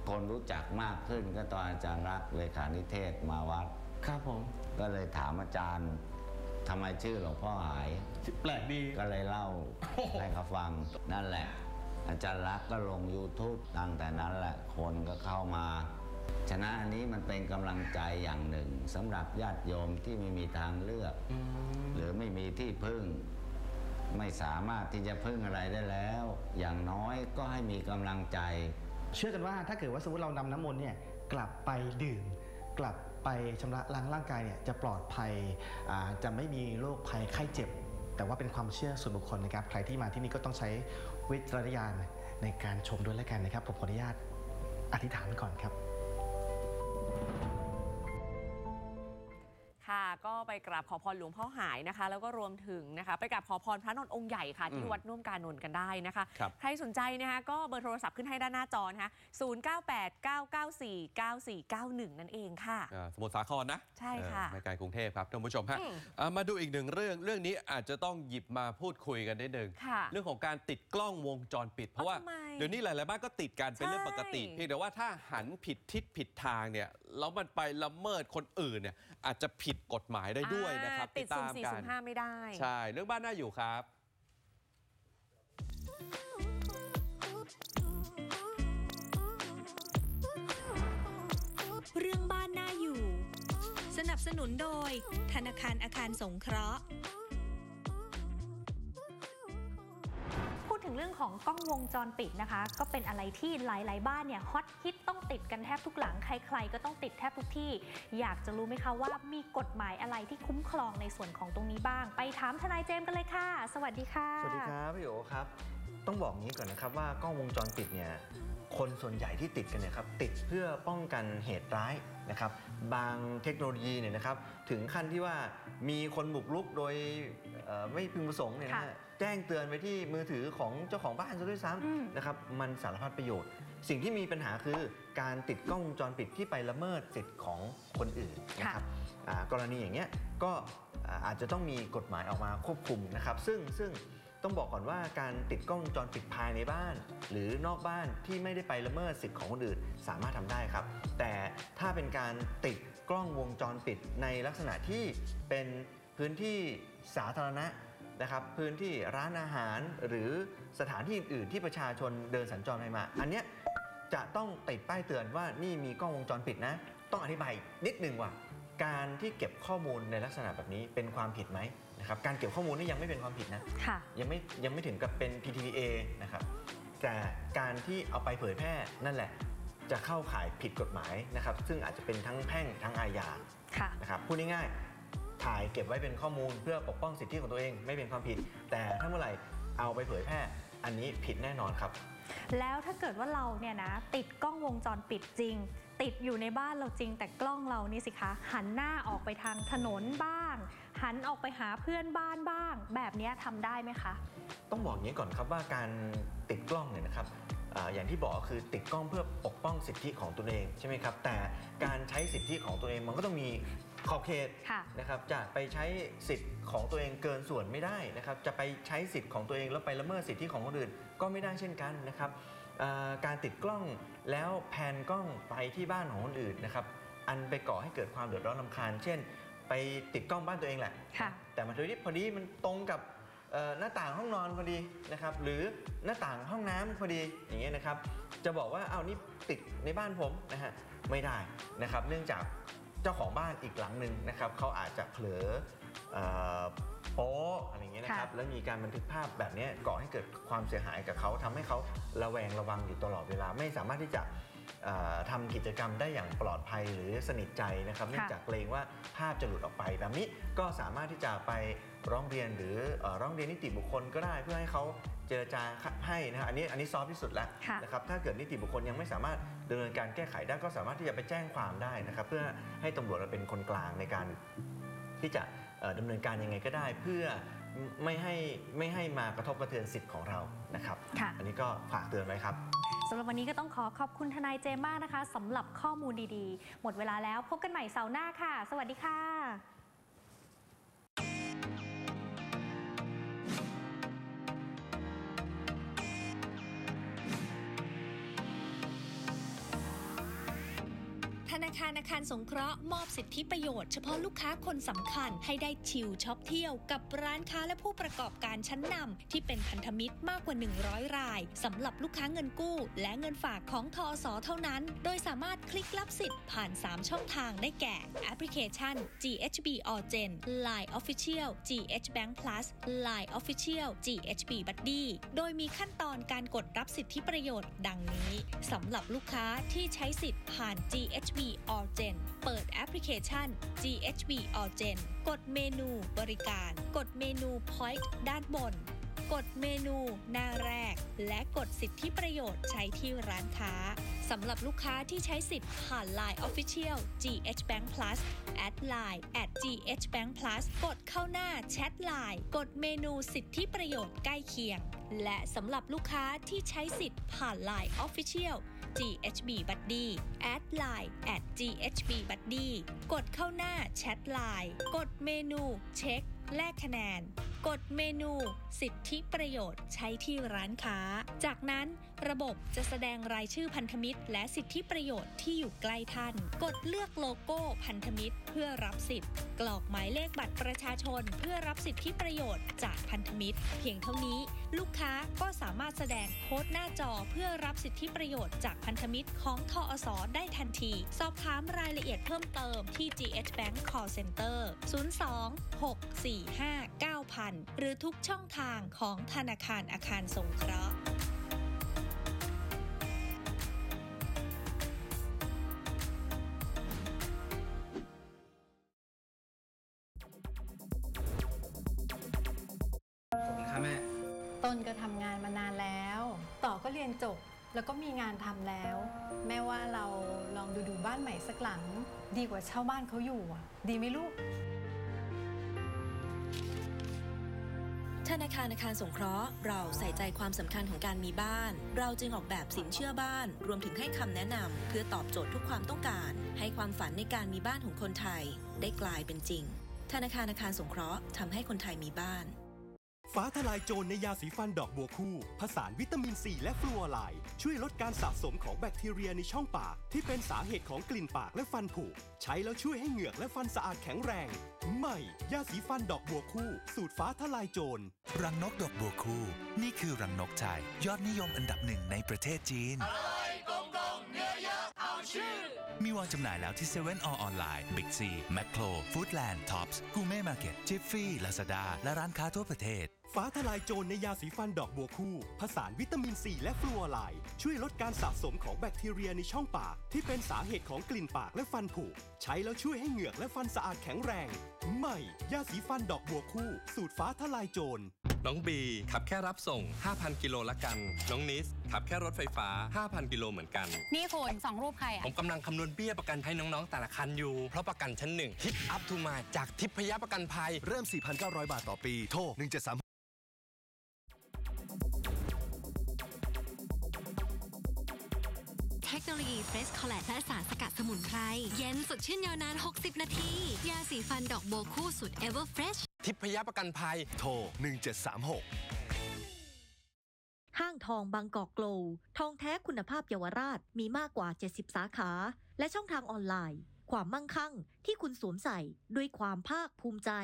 คนรู้จักมากขึ้นก็ตอนอาจารย์รักเลขานิเทศมาวัดครับผมก็เลยถามอาจารย์ทำไมชื่อหลวงพ่อหายแปลกดีก็เลยเล่าให้เขาฟังนั่นแหละอาจารย์รักก็ลง YouTube ตั้งแต่นั้นแหละคนก็เข้ามาฉะนั้นอันนี้มันเป็นกำลังใจอย่างหนึ่งสำหรับญาติโยมที่ไม่มีทางเลือกหรือไม่มีที่พึ่งไม่สามารถที่จะพึ่งอะไรได้แล้วอย่างน้อยก็ให้มีกำลังใจเชื่อกันว่าถ้าเกิดว่าสมมติเรานำน้ำมนต์เนี่ยกลับไปดื่มกลับไปชำระล้างร่างกายเนี่ยจะปลอดภัยจะไม่มีโรคภัยไข้เจ็บแต่ว่าเป็นความเชื่อส่วนบุคคลนะครับใครที่มาที่นี่ก็ต้องใช้วิจารณญาณในการชมด้วยแล้วกันนะครับผมขออนุญาตอธิษฐานก่อนครับค่ะก็ไปกราบขอพรหลวงพ่อหายนะคะแล้วก็รวมถึงนะคะไปกราบขอพรพระนนท์องค์ใหญ่ค่ะที่วัดน่วมกานนท์กันได้นะคะใครสนใจนะคะก็เบอร์โทรศัพท์ขึ้นให้ด้านหน้าจอนะคะศูนย์ เก้า แปด เก้า เก้า สี่ เก้า สี่ เก้า หนึ่งนั่นเองค่ะสมุทรสาครนะใช่ค่ะในการกรุงเทพครับท่านผู้ชมฮะมาดูอีกหนึ่งเรื่องเรื่องนี้อาจจะต้องหยิบมาพูดคุยกันนิดนึงเรื่องของการติดกล้องวงจรปิดเพราะว่าเดี๋ยวนี้หลายๆบ้านก็ติดกันเป็นเรื่องปกติเพียงแต่ว่าถ้าหันผิดทิศผิดทางเนี่ยแล้วมันไปละเมิดคนอื่นเนี่ยอาจจะผิดกฎหมายได้ด้วยนะครับติดสุ่มสี่สุ่มห้าไม่ได้ใช่เรื่องบ้านน่าอยู่ครับเรื่องบ้านน่าอยู่สนับสนุนโดยธนาคารอาคารสงเคราะห์พูดถึงเรื่องของกล้องวงจรปิดนะคะก็เป็นอะไรที่หลายๆบ้านเนี่ยฮอตฮิตต้องติดกันแทบทุกหลังใครๆก็ต้องติดแทบทุกที่อยากจะรู้ไหมคะว่ามีกฎหมายอะไรที่คุ้มครองในส่วนของตรงนี้บ้างไปถามทนายเจมส์กันเลยค่ะสวัสดีค่ะสวัสดีครับพี่โอครับต้องบอกงี้ก่อนนะครับว่ากล้องวงจรปิดเนี่ยคนส่วนใหญ่ที่ติดกันเนี่ยครับติดเพื่อป้องกันเหตุร้ายนะครับบางเทคโนโลยีเนี่ยนะครับถึงขั้นที่ว่ามีคนบุกรุกโดยไม่พึงประสงค์เนี่ยนะแจ้งเตือนไปที่มือถือของเจ้าของบ้านซะด้วยซ้ำนะครับมันสารพัดประโยชน์สิ่งที่มีปัญหาคือการติดกล้องวงจรปิดที่ไปละเมิดสิทธิ์ของคนอื่นนะครับกรณีอย่างเงี้ยก็อาจจะต้องมีกฎหมายออกมาควบคุมนะครับซึ่งซึ่งต้องบอกก่อนว่าการติดกล้องวงจรปิดภายในบ้านหรือนอกบ้านที่ไม่ได้ไปละเมิดสิทธิ์ของคนอื่นสามารถทำได้ครับแต่ถ้าเป็นการติดกล้องวงจรปิดในลักษณะที่เป็นพื้นที่สาธารณะนะครับพื้นที่ร้านอาหารหรือสถานที่อื่นที่ประชาชนเดินสัญจรไปมาอันเนี้ยจะต้องติดป้ายเตือนว่านี่มีกล้องวงจรปิดนะต้องอธิบายนิดนึงว่าการที่เก็บข้อมูลในลักษณะแบบนี้เป็นความผิดไหมนะครับการเก็บข้อมูลนี่ยังไม่เป็นความผิดนะยังไม่ยังไม่ถึงกับเป็น พี ที พี เอ นะครับแต่การที่เอาไปเผยแพร่นั่นแหละจะเข้าข่ายผิดกฎหมายนะครับซึ่งอาจจะเป็นทั้งแพ่งทั้งอาญานะครับพูดง่ายๆถ่ายเก็บไว้เป็นข้อมูลเพื่อปกป้องสิทธิของตัวเองไม่เป็นความผิดแต่ถ้าเมื่อไหร่เอาไปเผยแพร่อันนี้ผิดแน่นอนครับแล้วถ้าเกิดว่าเราเนี่ยนะติดกล้องวงจรปิดจริงติดอยู่ในบ้านเราจริงแต่กล้องเรานี่สิคะหันหน้าออกไปทางถนนบ้างหันออกไปหาเพื่อนบ้านบ้างแบบนี้ทำได้ไหมคะต้องบอกอย่างนี้ก่อนครับว่าการติดกล้องเนี่ยนะครับ อ, อย่างที่บอกคือติดกล้องเพื่อปกป้องสิทธิของตัวเองใช่ไหมครับแต่การใช้สิทธิของตัวเองมันก็ต้องมีขอบเขตนะครับจะไปใช้สิทธิ์ของตัวเองเกินส่วนไม่ได้นะครับจะไปใช้สิทธิ์ของตัวเองแล้วไปละเมิดสิทธิของคนอื่นก็ไม่ได้เช่นกันนะครับการติดกล้องแล้วแพนกล้องไปที่บ้านของคนอื่นนะครับอันไปก่อให้เกิดความเดือดร้อนรำคาญเช่นไปติดกล้องบ้านตัวเองแหละแต่มาทีนี้พอดีมันตรงกับหน้าต่างห้องนอนพอดีนะครับหรือหน้าต่างห้องน้ำพอดีอย่างเงี้ยนะครับจะบอกว่าเอานี่ติดในบ้านผมนะฮะไม่ได้นะครับเนื่องจากเจ้าของบ้านอีกหลังหนึ่งนะครับเขาอาจจะเผลอโป๊อะไรอย่างเงี้ยนะครับแล้วมีการบันทึกภาพแบบนี้ก่อให้เกิดความเสียหายกับเขาทำให้เขาระแวงระวังอยู่ตลอดเวลาไม่สามารถที่จะทำกิจกรรมได้อย่างปลอดภัยหรือสนิทใจนะครับเนื่องจากเกรงว่าภาพจะหลุดออกไปแบบนี้ก็สามารถที่จะไปร้องเรียนหรือร้องเรียนนิติบุคคลก็ได้เพื่อให้เขาเจรจาให้นะครับอันนี้อันนี้ซอฟที่สุดแล้วนะครับถ้าเกิดนิติบุคคลยังไม่สามารถดำเนินการแก้ไขได้ก็สามารถที่จะไปแจ้งความได้นะครับเพื่อให้ตำรวจเป็นคนกลางในการที่จะดำเนินการยังไงก็ได้เพื่อไม่ให้ไม่ให้มากระทบกระเทือนสิทธิ์ของเรานะครับอันนี้ก็ฝากเตือนไว้ครับสำหรับวันนี้ก็ต้องขอขอบคุณทนายเจมส์มากนะคะสำหรับข้อมูลดีๆหมดเวลาแล้วพบกันใหม่เสาร์หน้าค่ะสวัสดีค่ะคารอาคารสงเคราะห์มอบสิทธิประโยชน์เฉพาะลูกค้าคนสำคัญให้ได้ชิลช็อปเที่ยวกับร้านค้าและผู้ประกอบการชั้นนำที่เป็นพันธมิตรมากกว่าหนึ่งร้อยรายสำหรับลูกค้าเงินกู้และเงินฝากของทอส.เท่านั้นโดยสามารถคลิกรับสิทธิ์ผ่านสามช่องทางได้แก่แอปพลิเคชัน จี เอช บี Allgen ไลน์ Official จี เอช Bank Plus ไลน์ Official จี เอช บี Buddy โดยมีขั้นตอนการกดรับสิทธิประโยชน์ดังนี้สำหรับลูกค้าที่ใช้สิทธิ์ผ่าน จี เอช บี Allgen เปิดแอปพลิเคชัน จี เอช บี Allgen กดเมนูบริการกดเมนู Point ด้านบนกดเมนูหน้าแรกและกดสิทธิประโยชน์ใช้ที่ร้านค้าสำหรับลูกค้าที่ใช้สิทธิ์ผ่าน ไลน์ Official จี เอช Bank Plus แอด ไลน์ แอท จี เอช Bank Plus กดเข้าหน้าแชท ไลน์ กดเมนูสิทธิประโยชน์ใกล้เคียงและสำหรับลูกค้าที่ใช้สิทธิ์ผ่าน ไลน์ Official จี เอช บี Buddy แอด ไลน์ แอท จี เอช บี Buddy กดเข้าหน้าแชท ไลน์ กดเมนูเช็คแลกคะแนนกดเมนูสิทธิประโยชน์ใช้ที่ร้านค้าจากนั้นระบบจะแสดงรายชื่อพันธมิตรและสิทธิประโยชน์ที่อยู่ใกล้ท่านกดเลือกโลโก้พันธมิตรเพื่อรับสิทธิ์กรอกหมายเลขบัตรประชาชนเพื่อรับสิทธิประโยชน์จากพันธมิตรเพียงเท่านี้ลูกค้าก็สามารถแสดงโค้ดหน้าจอเพื่อรับสิทธิประโยชน์จากพันธมิตรของทอส.ได้ทันทีสอบถามรายละเอียดเพิ่มเติมที่ จี เอช Bank Call Center ศูนย์ สอง หก สี่ ห้า เก้า พันหรือทุกช่องทางของธนาคารอาคารสงเคราะห์ค่ะแม่ต้นก็ทำงานมานานแล้ว ต่อก็เรียนจบแล้วก็มีงานทำแล้ว แม่ว่าเราลองดูดูบ้านใหม่สักหลังดีกว่าเช่าบ้านเขาอยู่อ่ะดีไหมลูกธนาคารอาคารสงเคราะห์เราใส่ใจความสำคัญของการมีบ้านเราจึงออกแบบสินเชื่อบ้านรวมถึงให้คำแนะนำเพื่อตอบโจทย์ทุกความต้องการให้ความฝันในการมีบ้านของคนไทยได้กลายเป็นจริงธนาคารอาคารสงเคราะห์ทำให้คนไทยมีบ้านฟ้าทลายโจรในยาสีฟันดอกบัวคู่ผสานวิตามินซีและฟลูออไรด์ช่วยลดการสะสมของแบคทีเรียในช่องปากที่เป็นสาเหตุของกลิ่นปากและฟันผุใช้แล้วช่วยให้เหงือกและฟันสะอาดแข็งแรงใหม่ยาสีฟันดอกบัวคู่สูตรฟ้าทลายโจรรังนกดอกบัวคู่นี่คือรังนกไทยยอดนิยมอันดับหนึ่งในประเทศจีนอร่อยกงกงเนื้อเยอะเอาชื่อมีวางจำหน่ายแล้วที่เซเว่นอออนไลน์บิ๊กซีแมคโครฟู้ดแลนด์ท็อปส์กูเม่มาร์เก็ตจิฟฟี่ลาซาด้าและร้านค้าทั่วประเทศฟ้าทลายโจรในยาสีฟันดอกบัวคู่ผสานวิตามินซีและฟลูออไรด์ช่วยลดการสะสมของแบคทีเรียในช่องปากที่เป็นสาเหตุของกลิ่นปากและฟันผุใช้แล้วช่วยให้เหงือกและฟันสะอาดแข็งแรงใหม่ยาสีฟันดอกบัวคู่สูตรฟ้าทลายโจรน้องบีขับแค่รับส่ง ห้าพัน กิโลละกันน้องนิสขับแค่รถไฟฟ้า ห้าพัน กิโลเหมือนกันนี่คุณสองรูปใครอ่ะผมกำลังคำนวณเบี้ยประกันให้น้องๆแต่ละคันอยู่เพราะประกันชั้นหนึ่งฮิตอัพทูมาจากทิพยประกันภัยเริ่ม สี่พันเก้าร้อย บาทต่อปีโทรหนึ่งเจ็ดสามเทคโนโลยีเฟรชคอลเลตและสารสกัดสมุนไพรเย็นสดชื่นยาวนานหกสิบนาทียาสีฟันดอกโบคู่สูตร Ever Fresh ทิพยประกันภัยโทรหนึ่งเจ็ดสามหกห้างทองบางกอกโกลว์ทองแท้คุณภาพเยาวราชมีมากกว่าเจ็ดสิบสาขาและช่องทางออนไลน์ความมั่งคั่งที่คุณสวมใส่ด้วยความภาคภูมิใจ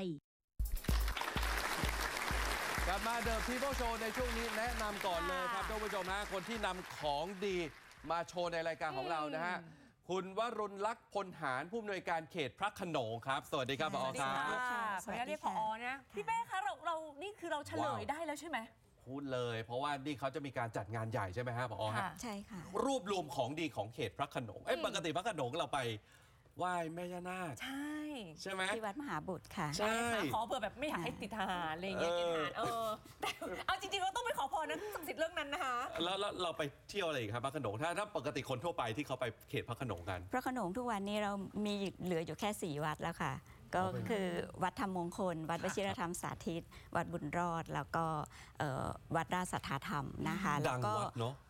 กลับมาเดอะพีเพิลโชว์ในช่วงนี้แนะนำก่อนเลยครับท่านผู้ชมฮะคนที่นำของดีมาโชว์ในรายการของเรานะฮะคุณวรุณลักษณ์พลหารผู้อำนวยการเขตพระโขนงครับสวัสดีครับผอครับสวัสดีค่ะขออนุญาตเรียกผอนะพี่เป้คะเราเรานี่คือเราเฉลยได้แล้วใช่ไหมพูดเลยเพราะว่านี่เขาจะมีการจัดงานใหญ่ใช่ไหมฮะผอฮะใช่ค่ะรวบรวมของดีของเขตพระโขนงเอ้ปกติพระโขนงเราไปไหว้แม่ย่านาคใช่ใช่ไหมที่วัดมหาบุตรค่ะใช่ขอเผื่อแบบไม่อยากให้ติดทหารอะไรอย่างเงี้ยติดทหารเออแต่เอาจริงๆเราต้องไปขอพรนะศักดิ์สิทธิ์เรื่องนั้นนะคะแล้วเราไปเที่ยวอะไรอีกครับพระโขนงถ้าถ้าปกติคนทั่วไปที่เขาไปเขตพระโขนงกันพระโขนงทุกวันนี้เรามีเหลืออยู่แค่สี่วัดแล้วค่ะก็คือวัดธรรมมงคลวัดวชิรธรรมสาธิตวัดบุญรอดแล้วก็วัดราชสัทธาธรรมนะคะแล้วก็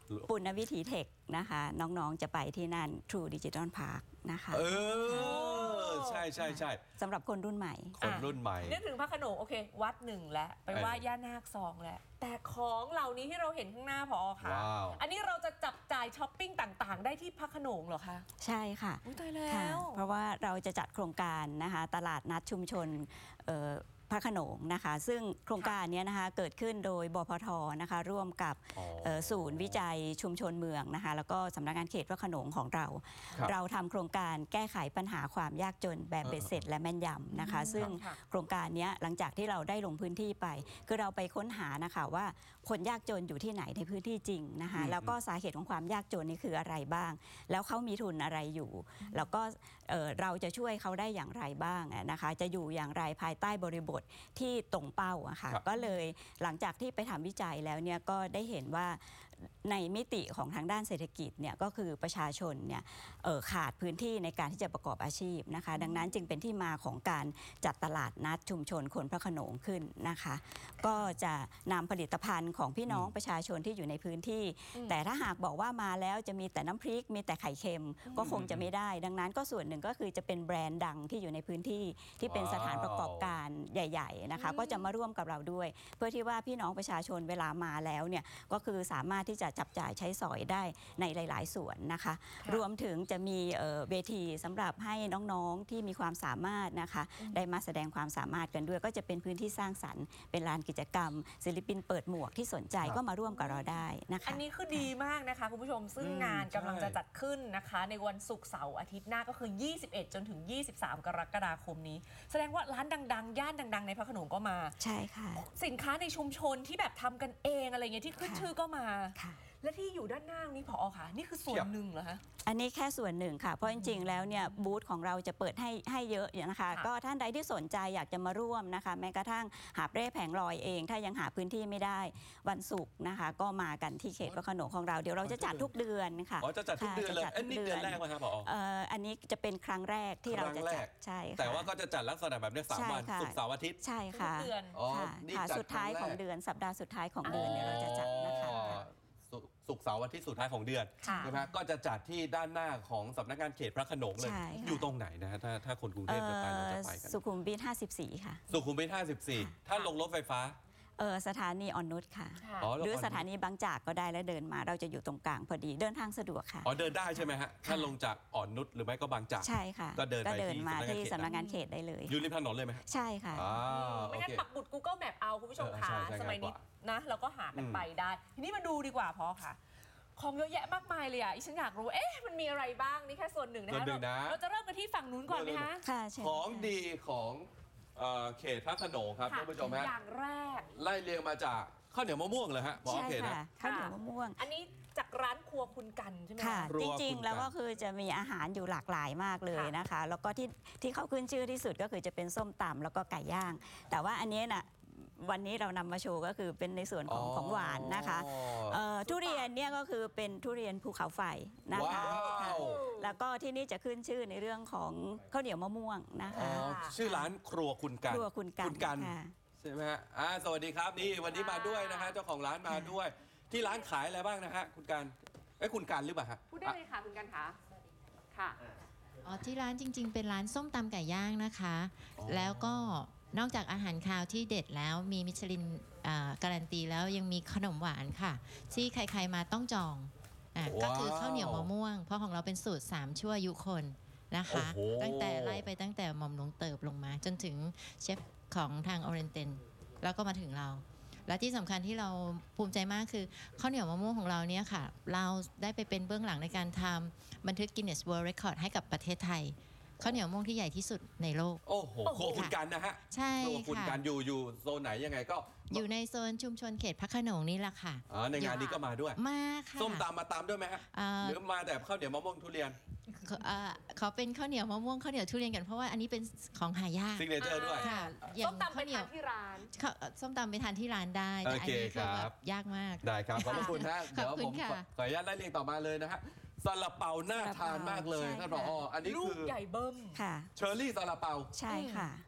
ปุณณวิถีเทคนะคะน้องๆจะไปที่นั่น True Digital Park นะคะเออใช่ใช่ใช่สำหรับคนรุ่นใหม่คนรุ่นใหม่นึกถึงพระโขนงโอเควัดหนึ่งแล้วไปไหว้ย่านาคสองแล้วแต่ของเหล่านี้ที่เราเห็นข้างหน้าพอค่ะอันนี้เราจะจับจ่ายช้อปปิ้งต่างๆได้ที่พระโขนงเหรอคะใช่ค่ะตายแล้วเพราะว่าเราจะจัดโครงการนะคะตลาดนัดชุมชนพระโขนงนะคะซึ่งโครงการนี้นะคะเกิดขึ้นโดยบพทนะคะร่วมกับศูนย์วิจัยชุมชนเมืองนะคะแล้วก็สำนักงานเขตพระโขนงของเราเราทำโครงการแก้ไขปัญหาความยากจนแบบเบ็ดเสร็จและแม่นยำนะคะซึ่งโครงการนี้หลังจากที่เราได้ลงพื้นที่ไปคือเราไปค้นหานะคะว่าคนยากจนอยู่ที่ไหนในพื้นที่จริงนะคะแล้วก็สาเหตุของความยากจนนี่คืออะไรบ้างแล้วเขามีทุนอะไรอยู่แล้วก็เราจะช่วยเขาได้อย่างไรบ้างนะคะจะอยู่อย่างไรภายใต้บริบทที่ตรงเป้าอะค่ะก็เลยหลังจากที่ไปทำวิจัยแล้วเนี่ยก็ได้เห็นว่าในมิติของทางด้านเศรษฐกิจเนี่ยก็คือประชาชนเนี่ยขาดพื้นที่ในการที่จะประกอบอาชีพนะคะดังนั้นจึงเป็นที่มาของการจัดตลาดนัดชุมชนคนพระโขนงขึ้นนะคะก็จะนำผลิตภัณฑ์ของพี่น้องประชาชนที่อยู่ในพื้นที่แต่ถ้าหากบอกว่ามาแล้วจะมีแต่น้ำพริกมีแต่ไข่เค็มก็คงจะไม่ได้ดังนั้นก็ส่วนหนึ่งก็คือจะเป็นแบรนด์ดังที่อยู่ในพื้นที่ที่เป็นสถานประกอบการใหญ่ๆนะคะก็จะมาร่วมกับเราด้วยเพื่อที่ว่าพี่น้องประชาชนเวลามาแล้วเนี่ยก็คือสามารถที่จะจับจ่ายใช้สอยได้ในหลายๆส่วนนะคะรวมถึงจะมีเวทีสำหรับให้น้องๆที่มีความสามารถนะคะได้มาแสดงความสามารถกันด้วยก็จะเป็นพื้นที่สร้างสรรค์เป็นลานกิจกรรมศิลปินเปิดหมวกที่สนใจก็มาร่วมกับเราได้นะคะอันนี้คือดีมากนะคะคุณผู้ชมซึ่งงานกำลังจะจัดขึ้นนะคะในวันศุกร์เสาร์อาทิตย์หน้าก็คือยี่สิบเอ็ดจนถึงยี่สิบสามกรกฎาคมนี้แสดงว่าร้านดังๆย่านดังๆในพระโขนงก็มาใช่ค่ะสินค้าในชุมชนที่แบบทำกันเองอะไรเงี้ยที่ขึ้นชื่อก็มาและที่อยู่ด้านหน้านี้ผอค่ะนี่คือส่วนหนึ่งเหรอคะอันนี้แค่ส่วนหนึ่งค่ะเพราะจริงๆแล้วเนี่ยบูธของเราจะเปิดให้ให้เยอะนะคะก็ท่านใดที่สนใจอยากจะมาร่วมนะคะแม้กระทั่งหาบเร่แผงลอยเองถ้ายังหาพื้นที่ไม่ได้วันศุกร์นะคะก็มากันที่เขตพระโขนงของเราเดี๋ยวเราจะจัดทุกเดือนค่ะอ๋อจะจัดทุกเดือนเลยอันนี้เดือนแรกไหมครับผออันนี้จะเป็นครั้งแรกที่เราจะจัดใช่แต่ว่าก็จะจัดลักษณะแบบนี้สามวันศุกร์เสาร์อาทิตย์ใช่ค่ะค่ะสุดท้ายของเดือนสัปดาห์สุดท้ายของเดือนเนี่ยเราจะจัดนะคะศุกร์เสาร์วันที่สุดท้ายของเดือนใช่ไหมก็จะจัดที่ด้านหน้าของสำนักงานเขตพระโขนงเลยอยู่ตรงไหนนะฮะถ้าถ้าคนกรุงเทพจะไปเราจะไปกันสุขุมวิทห้าสิบสี่ค่ะสุขุมวิทห้าสิบสี่ถ้าลงรถไฟฟ้าเออสถานีอ่อนนุชค่ะหรือสถานีบางจากก็ได้แล้วเดินมาเราจะอยู่ตรงกลางพอดีเดินทางสะดวกค่ะอ๋อเดินได้ใช่ไหมฮะถ้าลงจากอ่อนนุชหรือไม่ก็บางจากใช่ค่ะก็เดินไปมาที่สำนักงานเขตได้เลยอยู่ริมถนนเลยไหมใช่ค่ะไม่งั้นปักบุตร Google Map เอาคุณผู้ชมค่ะสมัยนี้นะเราก็หากันไปได้ทีนี้มาดูดีกว่าพอค่ะของเยอะแยะมากมายเลยอ่ะฉันอยากรู้เอ๊ะมันมีอะไรบ้างนี่แค่ส่วนหนึ่งนะคะเราจะเริ่มกันที่ฝั่งนู้นก่อนไหมคะของดีของเขตพระโขนงครับท่านผู้ชมฮะอย่างแรกไล่เรียงมาจากข้าวเหนียวมะม่วงเลยฮะใช่ค่ะข้าวเหนียวมะม่วงอันนี้จากร้านครัวคุณกันใช่ไหมค่ะจริงๆแล้วก็คือจะมีอาหารอยู่หลากหลายมากเลยนะคะแล้วก็ที่ที่เขาขึ้นชื่อที่สุดก็คือจะเป็นส้มตำแล้วก็ไก่ย่างแต่ว่าอันนี้น่ะวันนี้เรานำมาโชว์ก็คือเป็นในส่วนของของหวานนะคะทุเรียนเนี่ยก็คือเป็นทุเรียนภูเขาไฟนะคะแล้วก็ที่นี่จะขึ้นชื่อในเรื่องของข้าวเหนียวมะม่วงนะคะชื่อร้านครัวคุณกันครัวคุณกันใช่ไหมฮะสวัสดีครับนี่วันนี้มาด้วยนะฮะเจ้าของร้านมาด้วยที่ร้านขายอะไรบ้างนะฮะคุณกันไอ้คุณกันหรือเปล่าฮะพูดได้เลยค่ะคุณกันคะค่ะอ๋อที่ร้านจริงๆเป็นร้านส้มตำไก่ย่างนะคะแล้วก็นอกจากอาหารคาวที่เด็ดแล้วมีมิชลินการันตีแล้วยังมีขนมหวานค่ะที่ใครๆมาต้องจองอ่ะก็คือข้าวเหนียวมะม่วงเพราะของเราเป็นสูตรสามชั่วอายุคนนะคะตั้งแต่ไล่ไปตั้งแต่หม่อมหลวงเติบลงมาจนถึงเชฟของทางออเรนเตนแล้วก็มาถึงเราและที่สำคัญที่เราภูมิใจมากคือข้าวเหนียวมะม่วงของเราเนี่ยค่ะเราได้ไปเป็นเบื้องหลังในการทำบันทึก Guinness World Record ให้กับประเทศไทยข้าวเหนียวมะม่วงที่ใหญ่ที่สุดในโลกโอ้โหครัวคุณกันนะฮะใช่ค่ะครัวคุณกันอยู่อยู่โซนไหนยังไงก็อยู่ในโซนชุมชนเขตพระโขนงนี่แหละค่ะอ๋อในงานนี้ก็มาด้วยมาค่ะส้มตำมาตามด้วยไหมฮะหรือมาแต่ข้าวเหนียวมะม่วงทุเรียนขอเป็นข้าวเหนียวมะม่วงข้าวเหนียวทุเรียนกันเพราะว่าอันนี้เป็นของหายากซิกเนเจอร์ด้วยค่ะส้มตำไปทานที่ร้านส้มตำไปทานที่ร้านได้แต่อันนี้คือแบบยากมากได้ครับขอบคุณฮะเดี๋ยวผมขออนุญาตไล่เรียงต่อมาเลยนะฮะซาลาเปาน่าทานมากเลยท่านผอ.อันนี้คือลูกใหญ่เบิ้มค่ะเชอร์รี่ซาลาเปาใช่ค่ะข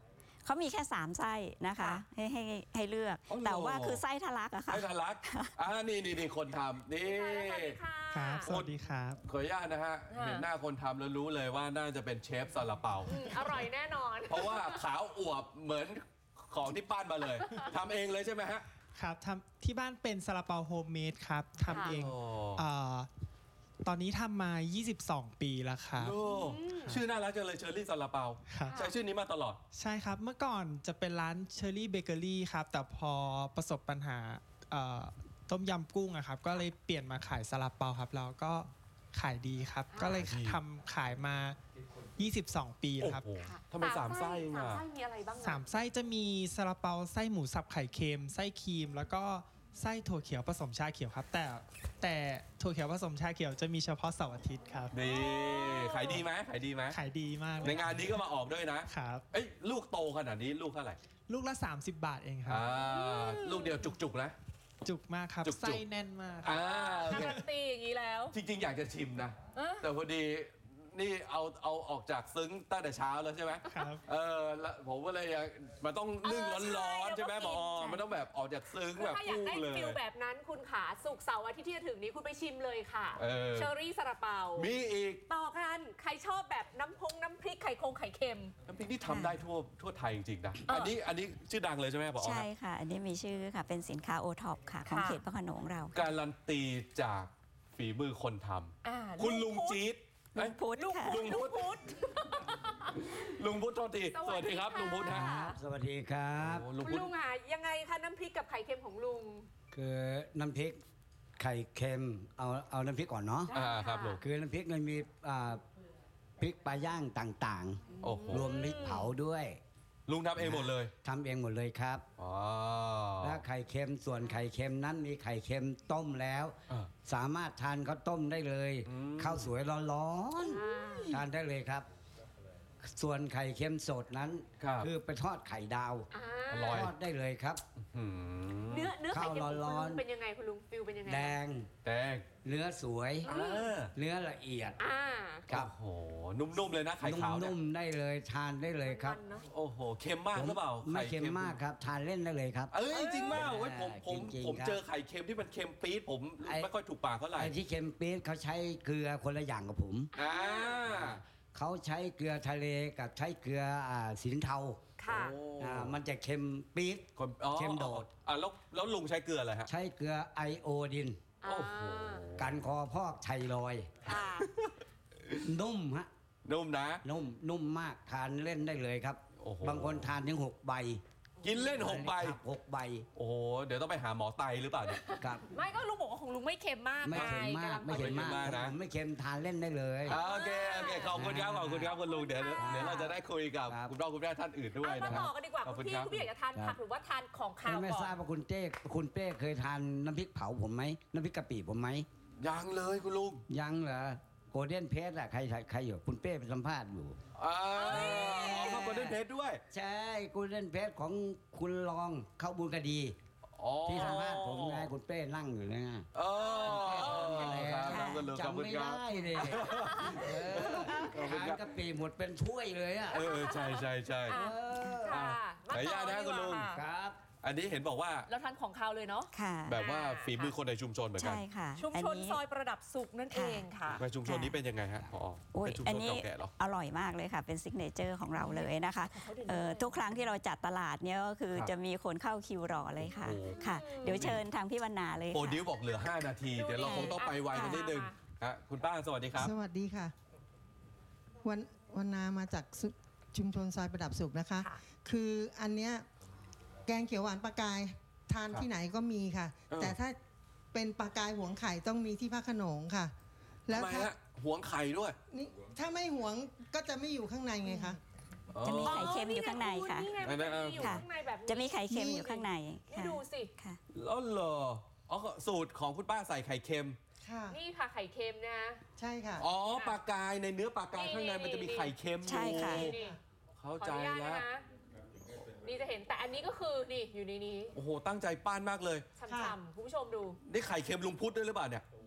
เขามีแค่สามไส้นะคะให้ให้ให้เลือกอ๋อเหรอแต่ว่าคือไส้ทะลักอะค่ะไส้ทะลักอ่านี่นี่นี่คนทำนี่ครับ สวัสดีครับขออนุญาตนะฮะค่ะเห็นหน้าคนทำแล้วรู้เลยว่าน่าจะเป็นเชฟซาลาเปาอืมอร่อยแน่นอนเพราะว่าขาวอวบเหมือนของที่ปั้นมาเลยทำเองเลยใช่ไหมฮะครับทำที่บ้านเป็นซาลาเปาโฮมเมดครับทำเองโอ้เอ่อตอนนี้ทำมา ยี่สิบสอง ปีแล้วครับโอ้ชื่อน่ารักจังเลยเชอรี่ซาลาเปาครับใช้ชื่อนี้มาตลอดใช่ครับ เมื่อก่อนจะเป็นร้านเชอรี่เบเกอรี่ครับ แต่พอประสบปัญหาเอ่อต้มยำกุ้งอะครับ ก็เลยเปลี่ยนมาขายซาลาเปาครับ แล้วก็ขายดีครับ ก็เลยทำขายมา ยี่สิบสอง ปีแล้วครับโอ้โหทำไมสามไส้เองสามอ่ะไส้มีอะไรบ้างอะสามไส้จะมีซาลาเปาไส้หมูสับไข่เค็ม ไส้ครีม แล้วก็ไส้ถั่วเขียวผสมชาเขียวครับ แต่แต่ถั่วเขียวผสมชาเขียวจะมีเฉพาะเสาร์อาทิตย์ครับนี่ขายดีไหมขายดีไหมขายดีมากเลยในงานนี้ก็มาออกด้วยนะครับ เอ้ยลูกโตขนาดนี้ลูกเท่าไหร่ลูกละ สามสิบ บาทเองครับอ่าลูกเดียวจุกๆนะจุกมากครับจุกๆไส้แน่นมากครับอ่าโอเคการันตีอย่างนี้แล้วจริงๆ อยากจะชิมนะเอ๊ะแต่พอดีนี่เอาเอาออกจากซึ้งตั้งแต่เช้าแล้วใช่ไหมครับเออแล้วผมก็เลยอยากมันต้องนึ่งร้อนๆใช่ไหมบอกอ๋อมันต้องแบบออกจากซึ้งคือแบบถ้าอยากฟู่ได้เลยฟิลแบบนั้นคุณขาสุกร์เสาร์อาทิตย์ที่จะถึงนี้คุณไปชิมเลยค่ะเออเชอรี่ซาลาเปามีอีกต่อกันใครชอบแบบน้ำพงน้ำพริกไข่โคงไข่เค็มน้ำพริกที่ทำได้ทั่วทั่วไทยจริงๆนะอันนี้อันนี้ชื่อดังเลยใช่ไหมบอกอ๋อใช่ค่ะ อันนี้มีชื่อค่ะเป็นสินค้าโอท็อปค่ะ ของค่ะเขตพระโขนงเราการันตีจากฝีมือคนทอ่าำคุณลุงจี๊ดลุงพุทธลูกค่ะพุธลูกพุธลุงพุทธโทษทีสสวัวัสสดีดีครับค่ะลุงพุทธฮะสวัสดีครับโอ้ลุงคุณพุทธลุงอ่ะยังไงคะน้ำพริกกับไข่เค็มของลุงคือน้ำพริกไข่เค็มเอาเอาน้ำพริกก่อนเนาะอ่าครับลุงคือน้ำพริกมันมีอ่าพริกปลาย่างต่างโอ้โหๆ รวมพริกเผาด้วยลุงทำเองหมดเลยทำเองหมดเลยครับอ๋อและไข่เค็มส่วนไข่เค็มนั้นมีไข่เค็มต้มแล้วอ่าสามารถทานข้าวต้มได้เลยข้าวสวยร้อนๆทานได้เลยครับ ส่วนไข่เค็มสดนั้นครับคือไปทอดไข่ดาวอร่อยทอดได้เลยครับหืมเนื้อเนื้อไข่เค็มของคุณข้าวร้ลุอนงๆเป็นยังไงคุณลุงฟิลเป็นยังไงแดงแดงเนื้อสวยอ่าเนื้อละเอียดอ่าครับโอ้โหนุ่มๆเลยนะไข่ขาวเนี่ยนุ่มๆได้เลยทานได้เลยครับโอ้โหเค็มมากหรือเปล่าไม่ข่เค็มมากครับ ทานเล่นได้เลยครับเอ้ยจริงมากเว้ยผมผมจริงๆผมครับเจอไข่เค็มที่มันเค็มปี๊ดผมไอ้ไม่ค่อยถูกปากเท่าไหร่ไอ้ที่เค็มปี๊ดเขาใช้เกลือคนละอย่างกับผมอ่าเขาใช้เกลือทะเลกับใช้เกลืออ่าสีเทาค่ะอ่ามันจะเค็มปี๊ดคนอ๋อเค็มโดดอ่ะแล้วแล้วลุงใช้เกลืออะไรฮะใช้เกลือไอโอดินโอ้โหกันคอพอกไทรอยด์ค่ะนุ่มฮะนุ่มนะนุ่มนุ่มมากทานเล่นได้เลยครับโอ้โหบางคนทานถึงหกใบกินเล่นหกใบครับหกใบโอ้โหเดี๋ยวต้องไปหาหมอไตหรือเปล่าเนี่ยครับไม่ก็ลุงบอกว่าของลุงไม่เค็มมากไม่เค็มงมากำลังไม่เค็มมากไม่เค็มมากนะผมไม่เค็มทานเล่นได้เลยอ่าโอเคโอเคขอบคุณครับขอบคุณครับคุณลุงเดี๋ยวเดี๋ยวเราจะได้คุยกับคุณพ่อคุณแม่ท่านอื่นด้วยเอามานะคต่รัอบ กันดีกว่าขอบคุคุณ ณพี่ครับคุณพี่อยากจะทานครัผับกหรือว่าทานของคาวไม่ก่อทราบนว่าคุณเต้คุณเป้เคยทานน้ำพริกเผาผมไหมน้ำพริกกะปิผมไหมยังเลยคุณลุงยังเหรอโกลเด้นเพสอะใครใครอยู่คุณเป้ไปสัมภาษณ์อยู่อ่าขอบคุณด้วยเพชรด้วยใช่โกลเด้นเพสของคุณรองเข้าบุญคดีอ๋อที่สัมภาษณ์ผมไงคุณเป้นั่งอยู่นะเออครับครับคุณลุงขอบจำคุณไม่ครับได้เลยเออขอบคุณทานครับกะปิหมดเป็นถ้วยเลยอะเออใช่ใช่ใช่อ่ะค่ะขออนุญาตนะคุณลุงมาต่อดีกว่าค่ะครับอันนี้เห็นบอกว่าเราทานของคาวเลยเนาะค่ะแบบว่าฝีมือคนในชุมชนเหมือนกัใช่ค่ะชุมชนอัซอยประดับสุขนั่นเองค่ะในชุมชนนี้เป็นยังไงฮะพอโอ้ยเป็นชุมอันชนนี้เก่าแก่เหรออร่อยมากเลยค่ะ เป็นซิกเนเจอร์ของเราเลยนะคะเอ่อทุกครั้งที่เราจัดตลาดเนี่ยก็คือครับจะมีคนเข้าคิวรอเลยค่ะโอ้โหค่ะ เดี๋ยวเชิญทางพี่วรรณาเลยโปรค่ะดิวบอกเหลือ ห้า นาที เดี๋ยวเราคงต้องไปไวกันนิดนึงฮะคุณป้าสวัสดีครับสวัสดีค่ะ วันวันนามาจากสุชุมชนซอยประดับสุขนะคะ คืออันเนี้ยแกงเขียวหวานปลากายทานครับที่ไหนก็มีค่ะเออแต่ถ้าเป็นปลากายหวงไข่ต้องมีที่พระโขนงค่ะ แล้วทำไมถ้าฮะหวงไข่ด้วยนี่ถ้าไม่หวงก็จะไม่อยู่ข้างในไงคะจะมีไข่เค็มอยู่ข้างในค่ะนี่ไงมันจะมีอยู่ค่ะข้างในแบบนี้จะมีไข่เค็มอยู่ข้างในนี่ค่ะดูสิค่ะแล้วเหรออ๋อสูตรของคุณป้าใส่ไข่เค็มค่ะนี่ค่ะไข่เค็มนะใช่ค่ะอ๋อปลากายในเนื้อปลากายข้างในมันจะมีไข่เค็มอยู่ใช่ค่ะนี่เข้าขอใจอนุญาตแล้นะวคะนี่จะเห็นแต่อันนี้ก็คือนี่อยู่ในนี้โอ้โหตั้งใจป้านมากเลยช่ำๆคุณผู้ชมดูนี่ไข่เค็มลุงพุทธด้วยหรือเปล่าเนี่ย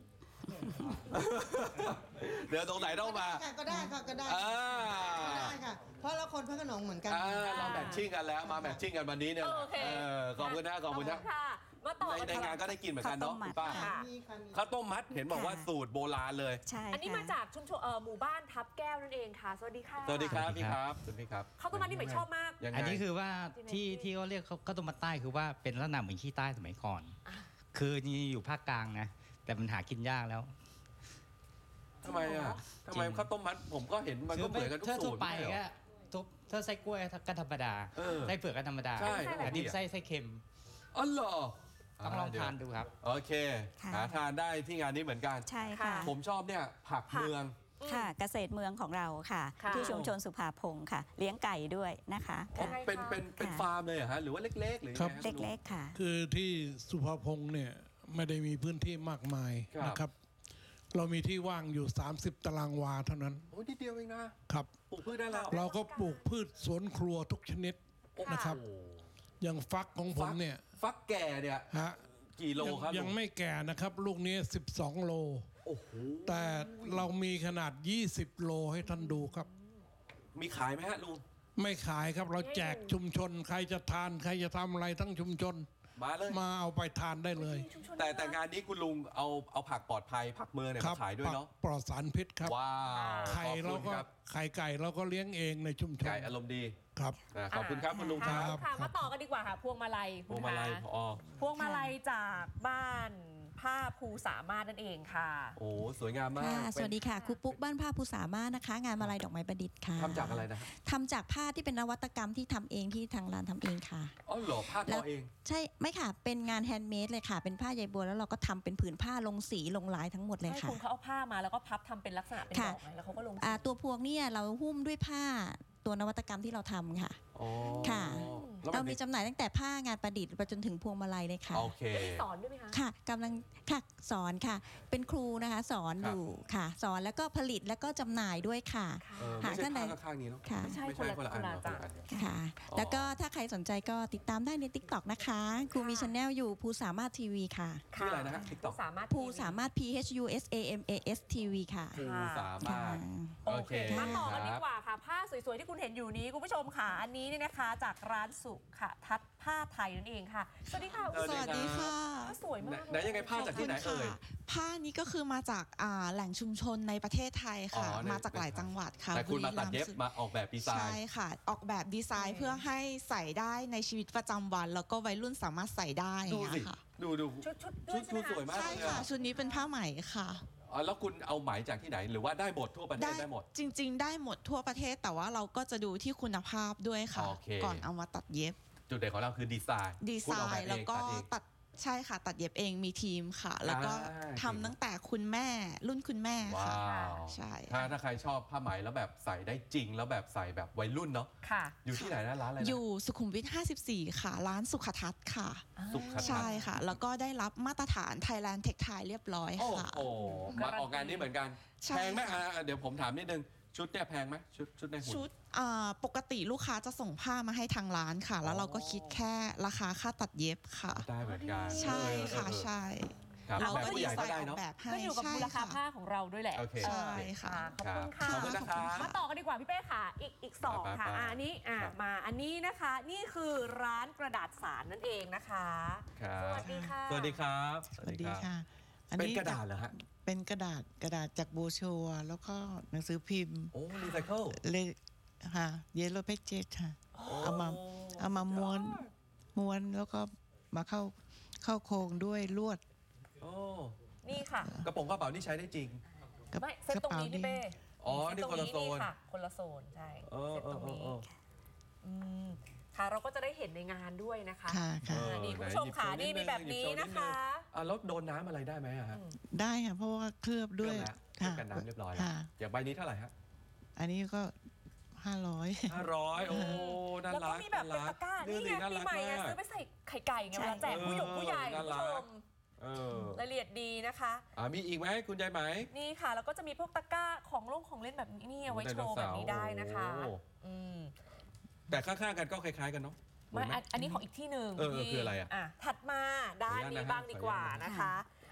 เดี๋ยวตรงไหนต้องมาค่ะก็ได้ค่ะก็ได้อ่าก็ได้ค่ะ เพราะเราคนพระโขนงเหมือนกันอ่าเราแมทชิ่งกันแล้วมาแมทชิ่งกันวันนี้เนี่ยโอเคเออขอบคุณนะขอบคุณนะค่ะมาต่อในกันในงานก็ได้กินเหมือนกันเนาะคุณป้าค่ะข้าวต้มมัดเห็นบอกว่าสูตรโบราณเลยใช่อันนี้มาจากชุมชนเอ่อหมู่บ้านทับแก้วนั่นเองค่ะ สวัสดีค่ะสวัสดีครับพี่ครับสวัสดีครับข้าวต้มมัดนี่ใหม่ชอบมากยังไงอันนี้คือว่าที่ที่เขาเรียกข้าวต้มมัดใต้คือว่าเป็นลักษณะเหมือนขี้ใต้สมัยก่อน คือนี่อยู่ภาคกลางนะแต่มันหากินยากแล้วทำไมอ่ะทำไมข้าวต้มมัดผมก็เห็นมันก็เหมือนกันทุกสูตรไปไม่ใช่เหรก็อทุบถ้าไส้กล้วยก็ธรรมดาเออไส้เผือกก็ธรรมดาใช่แต่นี่ไส้ไส้เค็มอ๋อเหรอต้องลองทานดูครับโอเค หาทานได้ที่งานนี้เหมือนกันใช่ค่ะผมชอบเนี่ยผักเมืองค่ะเกษตรเมืองของเราค่ะค่ะที่ชุมชนสุภาพงศ์ค่ะ เลี้ยงไก่ด้วยนะคะอ๋อเป็นเป็นเป็นฟาร์มเลยเหรอฮะหรือว่าเล็กๆหรือยังครับไงฮะเล็กๆค่ะคือที่สุภาพงศ์เนี่ยไม่ได้มีพื้นที่มากมายครับนะครับ เรามีที่ว่างอยู่ สามสิบ ตารางวาเท่านั้นโอ้ยนิดเดียวเองนะครับ ปลูกพืชได้แล้วเราก็ปลูกพืชสวนครัวทุกชนิดนะครับ อย่างฟักของผมเนี่ยฟักแก่เนี่ยฮะกี่โลครับยังลุงไม่แก่นะครับ ลูกนี้สิบสอง โลโอ้โหแต่เรามีขนาด ยี่สิบ โลให้ท่านดูครับมีขายไหมฮะลุงไม่ขายครับเราแจกชุมชน ใครจะทานใครจะทำอะไรทั้งชุมชนมาเลยมาเอาไปทานได้เลยแต่แต่งานนี้คุณลุงเอาเอาผักปลอดภัยผักเมืองเนี่ยครัมาขายด้วยเนาะปลอดสารพิษครับว้าวไข่ขอบเราคุณก็ครับไข่ไก่เราก็เลี้ยงเองในชุมชนไก่อารมณ์ดีครับอ่าขอบคุณครับคุณลุงคค่ะรับค่ะมาต่อกันดีกว่าค่ะพวงมาลัยพวงมาลัยคุณอ๋อคะพวงมาลัยจากบ้านผ้าภูสามารถนั่นเองค่ะโอ้สวยงามมากค่ะเป็นสวัสดีค่ะครูปุ๊กบ้านผ้าภูสามารถนะคะ งานมาลัยดอกไม้ประดิษฐ์ค่ะทำจากอะไรนะทำจากผ้าที่เป็นนวัตกรรมที่ทำเองที่ทางร้านทำเองค่ะอ๋อเหรอผ้าทแล้อวเองใช่ไม่ค่ะเป็นงานแฮนด์เมดเลยค่ะ เป็นผ้าใยบัวแล้วเราก็ทำเป็นผืนผ้าลงสีลงลายทั้งหมดเลยให้ค่ะคุณเขาเอาผ้ามาแล้วก็พับทำเป็นลักษณะเป็นดค่ะอกไม้แล้วเขาก็ลงอ่าตัวพวงเนี่ยเราหุ้มด้วยผ้าตัวนวัตกรรมที่เราทำค่ะอ๋อค่ะแล้วเรานมีจำหน่ายตั้งแต่ผ้างานประดิษฐ์ไปจนถึงพวงมาลัยเลยค่ะโอเคสอนด้วยไหมคะค่ะกำลังค่ะสอนค่ะ เป็นครูนะคะ สอนครับอยู่ค่ะ สอนแล้วก็ผลิตแล้วก็จำหน่ายด้วยค่ะเออหาไม่ใช่ท่านใดผ้าข้างๆนี้เนาะค่ะไม่ใช่คนละอันเนาะคนละอันเนอะค่ะ แล้วก็ถ้าใครสนใจก็ติดตามได้ใน ติ๊กต็อก นะคะครูมีช anel อยู่ภูสามารถทีวีค่ะชื่ออะไรนะฮะ TikTok สามารถภูสามารถ P H U S A M A S ที วี ค่ะภูสามารถโอเคมาต่อกันดีครับกว่าค่ะ ผ้าสวยๆที่คุณเห็นอยู่นี้คุณผู้ชมค่ะ อันนี้เนี่ยนะคะจากร้านสุขะทัศน์ผ้าไทยนั่นเองค่ะ สวัสดีค่ะสวัสดีค่ะผ้าสวยมากไหนยังไงผ้าจากที่ไหนเอ่ยผ้านี้ก็คือมาจากอ่าแหล่งชุมชนในประเทศไทยค่ะอ๋อในมาจากหลายจังหวัดค่ะแต่คุณมาตัดเย็บบุรีรัมย์มาออกแบบดีไซใช่น์ค่ะ ออกแบบดีไซน์เพื่อให้ใส่ได้ในชีวิตประจำวัน แล้วก็วัยรุ่นสามารถใส่ได้อดูย่างสิเงี้ยค่ะดูดูชุดชุดชุดชุดสวยมากใช่เลยค่ะอะชุดนี้เป็นผ้าไหมค่ะอ๋อแล้วคุณเอาไหมจากที่ไหน หรือว่าได้หมดทั่วประเทศได้หมดจริง ๆ ได้หมดทั่วประเทศ แต่ว่าเราก็จะดูที่คุณภาพด้วยค่ะโอเคก่อนเอามาตัดเย็บจุดเด่นของเราคือดีไซน์ดีคุณไซออกแบบน์เองแล้วก็ตัดเองตัดใช่ค่ะ ตัดเย็บเองมีทีมค่ะ แล้วก็อ่าทำตั้งแต่คุณแม่รุ่นคุณแม่ว้าค่ะวใช่ถ้าถ้าใครชอบผ้าไหมแล้วแบบใส่ได้จริง แล้วแบบใส่แบบวัยรุ่นเนาะค่ะอยู่ที่ไหนนะร้านอะไรนะอยู่สุขุมวิทห้าสิบสี่ค่ะ ร้านสุขทัศน์ค่ะสุขทัศน์ใช่ค่ะ แล้วก็ได้รับมาตรฐาน Thailand Tech Thai เรียบร้อยโอ้ค่ะโหมาออกงานนี้เหมือนกันใช่แพงไหมอ่าเดี๋ยวผมถามนิดนึง ชุดเนี่ยแพงไหมชุดชุดในหุ่นชุดอ่าปกติลูกค้าจะส่งผ้ามาให้ทางร้านค่ะ แล้วเราก็คิดแค่ราคาค่าตัดเย็บค่ะได้เหมือนกันใช่ค่ะเออเออใช่ครับเราแบบก็ผู้ดีใหญ่ไซก็น์ได้ออเนาะกแบบให้ขึ้นอยู่กับใช่มูลค่าค่ะผ้าของเราด้วยแหละโอเคใช่ค่ะขอบคุณค่ะขอบคุณนะคะมาต่อกันดีกว่าพี่เป้ค่ะ อีกอีกสองค่ะไปๆๆอะอันนี้อ่ะครับมาอันนี้นะคะ นี่คือร้านกระดาษสารนั่นเองนะคะครับสวัสดีค่ะสวัสดีครับสวัสดีค่ะเป็นกระดาษเหรอฮะเป็นกระดาษกระดาษจากโบรชัวร์แล้วก็หนังสือพิมพ์โอ้รีไซเคิลเลยค่ะเยลโลเพจเจค่ะเอามาเอามาม้วนม้วนแล้วก็มาเข้าเข้าโครงด้วยลวดโอ้นี่ค่ะกระโปรงกระเป๋านี่ใช้ได้จริงไม่เส้นตรงนี้พี่เป้อ๋อเส้นี่คนละโซนค่ะ คนละโซน ใช่เออเส้นเอตอรงเออนี้เอออืมค่ะเราก็จะได้เห็นในงานด้วยนะคะค่ะค่ะอ่านี่คุณผู้ชมค่ะนี่มีแบบนี้นะคะอ่ะแล้วโดนน้ำอะไรได้ไหมอะฮะได้ค่ะเพราะว่าเคลือบด้วยเคลือบแล้วเคลือบกันน้ำเรียบร้อยแล้วค่ะอย่างใบนี้เท่าไหร่ฮะอันนี้ก็ห้าร้อยห้าร้อยโอ้น่าแล้วรัก็กมีแบบเป็นน่ารัตะกร้า นี่สิไงน่าปีรักใหม่ไงมากซื้อไปใส่ไข่ไก่ไงเวลาแจกผู้หยงผู้ใหญ่เออคุณผู้ชน่ารักมเออรายละเอียดดีนะคะอ่ามีอีกไหมคุณยายไหมนี่ค่ะ แล้วก็จะมีพวกตะกร้าของลงของเล่นแบบนี้นี่เอาไว้โอ้โชว์แบบนี้ไดโนเสาร์ได้นะคะโอ้อืมแต่ข้างๆกันก็คล้ายๆกันเนาะไม่อันอันนี้ของอีกที่หนึ่งเออเออคืออะไรอะถัดมาด้านนี้บ้างดีกว่านะคะ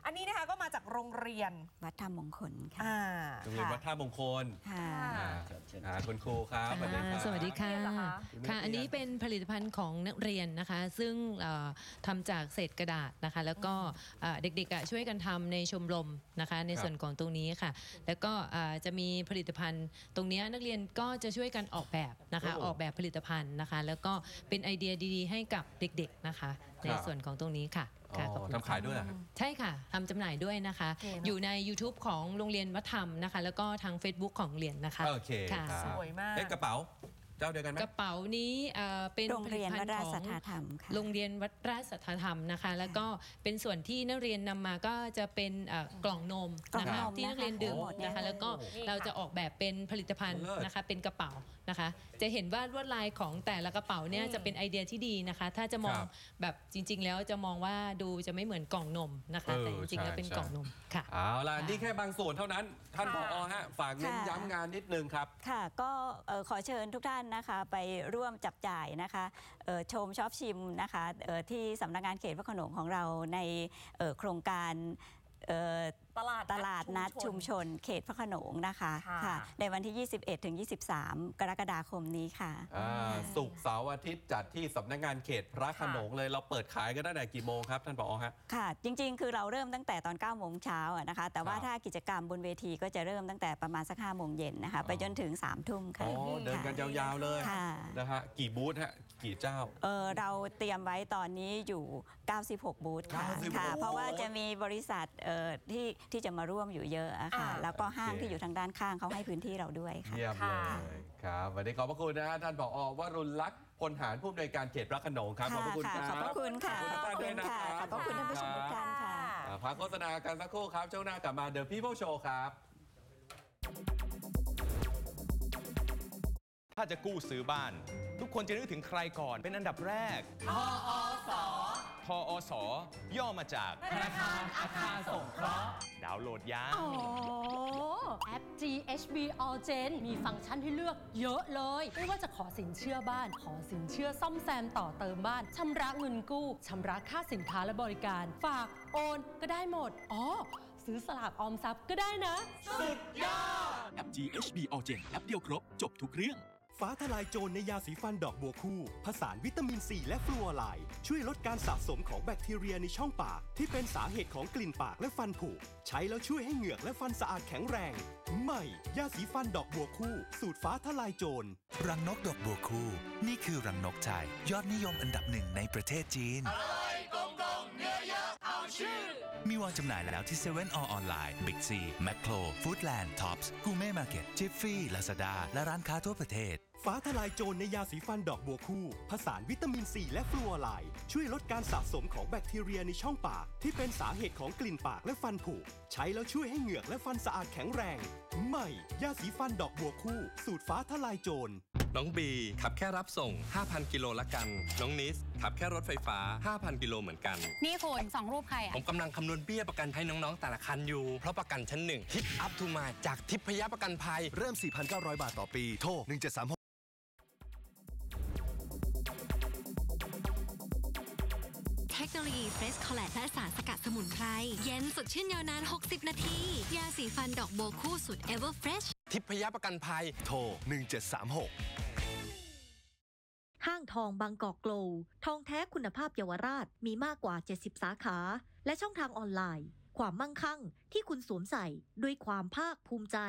อันนี้นะคะก็มาจากโรงเรียนวัดธรรมมงคลค่ะอ่าโรงเรียนวัดท่ามงคลค่ะอ่าอ่าคุณครูครับสวัสดีครับสวัสดีค่ะนักเรียนเหรอคะค่ะ อันนี้เป็นผลิตภัณฑ์ของนักเรียนนะคะ ซึ่งเอ่อทำจากเศษกระดาษนะคะ แล้วก็เอ่อเด็กๆอ่ะช่วยกันทำในชมรมนะคะ ในส่วนของตรงนี้ค่ะ แล้วก็เอ่อจะมีผลิตภัณฑ์ตรงนี้นักเรียนก็จะช่วยกันออกแบบนะคะโอ้ออกแบบผลิตภัณฑ์นะคะ แล้วก็เป็นไอเดียดีๆให้กับเด็กๆนะคะ ในส่วนของตรงนี้ค่ะ ค่ะขอบคุณทำขายด้วยเหรอครับใช่ค่ะทำจำหน่ายด้วยนะคะโอเคเนอะอยู่ใน YouTube ของโรงเรียนวัฒธรรมนะคะ แล้วก็ทาง Facebook ของโรงเรียนนะคะโอเคค่ะครับสวยมากเอ๊ะกระเป๋าเจ้าเดียวกันไหมกระเป๋านี้เอ่อเป็นโรงเรียนผลิตภัณฑ์วัดราชของสัทธาธรรมค่ะโรงเรียนวัดราชสัทธาธรรมนะคะ แล้วก็เป็นส่วนที่นักเรียนนำมาก็จะเป็นเอ่อกล่องนมกล่องนะคะนมที่นักเรียนดื่มนะคะนะคะ แล้วก็นี่ค่ะเราจะออกแบบเป็นผลิตภัณฑ์นะคะเป็นกระเป๋านะคะ จะเห็นว่าลวดลายของแต่ละกระเป๋าเนี่ยจะเป็นไอเดียที่ดีนะคะ ถ้าจะมองครับแบบจริง ๆ แล้วจะมองว่าดูจะไม่เหมือนกล่องนมนะคะเออแต่จริงๆแล้วเป็นใช่กล่องนมค่ะเอาล่ะนี่แค่บางส่วนเท่านั้น ท่านผอฮะฝากเน้นค่ะย้ำงานนิดนึงครับค่ะก็เอ่อขอเชิญทุกท่านนะคะไปร่วมจับจ่ายนะคะเอ่อชมชอบชิมนะคะเอ่อที่สำนักงานเขตพระโขนงของเราในเอ่อโครงการเอ่อตลาดตลาดนัดชุมชนเขตพระโขนงนะคะค่ะค่ะในวันที่ ยี่สิบเอ็ดถึงยี่สิบสาม กรกฎาคมนี้ค่ะอ่าศุกร์เสาร์อาทิตย์จัดที่สำนักงานเขตพระโขนงเลยเราเปิดขายกันตั้งแต่กี่โมงครับท่านผอฮะค่ะจริงๆ คือเราเริ่มตั้งแต่ตอนเก้าโมงเช้าอะนะคะแต่ว่าครับถ้ากิจกรรมบนเวทีก็จะเริ่มตั้งแต่ประมาณสักห้าโมงเย็นนะคะไปจนถึงสามทุ่มค่ะอ๋อเดินกันยาวๆเลยค่ะนะฮะกี่บูธฮะกี่เจ้าเออเราเตรียมไว้ตอนนี้อยู่ เก้าสิบหก บูธค่ะเก้าสิบหกค่ะ เพราะว่าจะมีบริษัทเอ่อที่ที่จะมาร่วมอยู่เยอะอะค่ะอ่าแล้วก็ห้างโอเคที่อยู่ทางด้านข้างเขาให้พื้นที่เราด้วยค่ะเยี่ยมเลยครับวันนี้ขอบพระคุณนะฮะท่านผอวรุณลักษณ์พลหารผู้อำนวยการเขตพระโขนงครับขอบพระคุณครับขอบพระคุณค่ะขอบคุณท่านด้วยนะครับขอบพระคุณท่านผู้ชมทุกท่านค่ะอ่าพักโฆษณากันสักครู่ครับช่วงหน้ากลับมา The People Show ครับถ้าจะกู้ซื้อบ้าน ทุกคนจะนึกถึงใครก่อนเป็นอันดับแรกทอสทออสย่อมาจากธนาคารอาคารสงเคราะห์ดาวน์โหลดยาอ๋อ แอป จี เอช บี All Gen มีฟังก์ชันให้เลือกเยอะเลย ไม่ว่าจะขอสินเชื่อบ้าน ขอสินเชื่อซ่อมแซมต่อเติมบ้าน ชำระเงินกู้ ชำระค่าสินค้าและบริการ ฝาก โอน ก็ได้หมด อ๋อ ซื้อสลากออมทรัพย์ก็ได้นะสุดยอดแอป จี เอช บี All Gen แอปเดียวครบ จบทุกเรื่อง ฟ้าทลายโจรในยาสีฟันดอกบัวคู่ ผสานวิตามินซี และฟลูออไรด์ช่วยลดการสะสมของแบคทีเรียในช่องปาก ที่เป็นสาเหตุของกลิ่นปากและฟันผุ ใช้แล้วช่วยให้เหงือกและฟันสะอาดแข็งแรง ใหม่ ยาสีฟันดอกบัวคู่ สูตรฟ้าทลายโจรรังนกดอกบัวคู่ นี่คือรังนกไทยยอดนิยมอันดับหนึ่งในประเทศจีนอร่อยกลมกลมเนื้อเยอะเอาชื่อมีวางจำหน่ายแล้วที่เซเว่นออนไลน์ Big C, Macro, Foodland, Tops, Gourmet Market, Jiffy, Lazada และร้านค้าทั่วประเทศฟ้าทลายโจรในยาสีฟันดอกบัวคู่ ผสานวิตามินซี และฟลูออไรด์ช่วยลดการสะสมของแบคทีเรียในช่องปาก ที่เป็นสาเหตุของกลิ่นปากและฟันผุ ใช้แล้วช่วยให้เหงือกและฟันสะอาดแข็งแรง ใหม่ ยาสีฟันดอกบัวคู่ สูตรฟ้าทลายโจรน้องบีขับแค่รับส่ง ห้าพัน กิโลละกัน น้องนิสขับแค่รถไฟฟ้า ห้าพัน กิโลเหมือนกันนี่คุณสองรูปใครผอ่ะมกำลังคำนวณเบี้ยประกันให้น้องๆแต่ละคันอยู่ เพราะประกันชั้นหนึ่งฮิปอัพทูมาจากทิพยประกันภัยเริ่ม สี่พันเก้าร้อย บาทต่อปี โทร หนึ่งเจ็ดสามหกเทคโนโลยีเฟรชคอลเลตและสารสกัดสมุนไพร เย็นสดชื่นยาวนาน หกสิบ นาที ยาสีฟันดอกโบวคู่สุด Ever Fresh ทิพยประกันภัยโทร หนึ่งเจ็ดสามหกห้างทองบางกอกโกลว์ทองแท้คุณภาพเยาวราชมีมากกว่า เจ็ดสิบ สาขา และช่องทางออนไลน์ ความมั่งคั่งที่คุณสวมใส่ด้วยความภาคภูมิใจ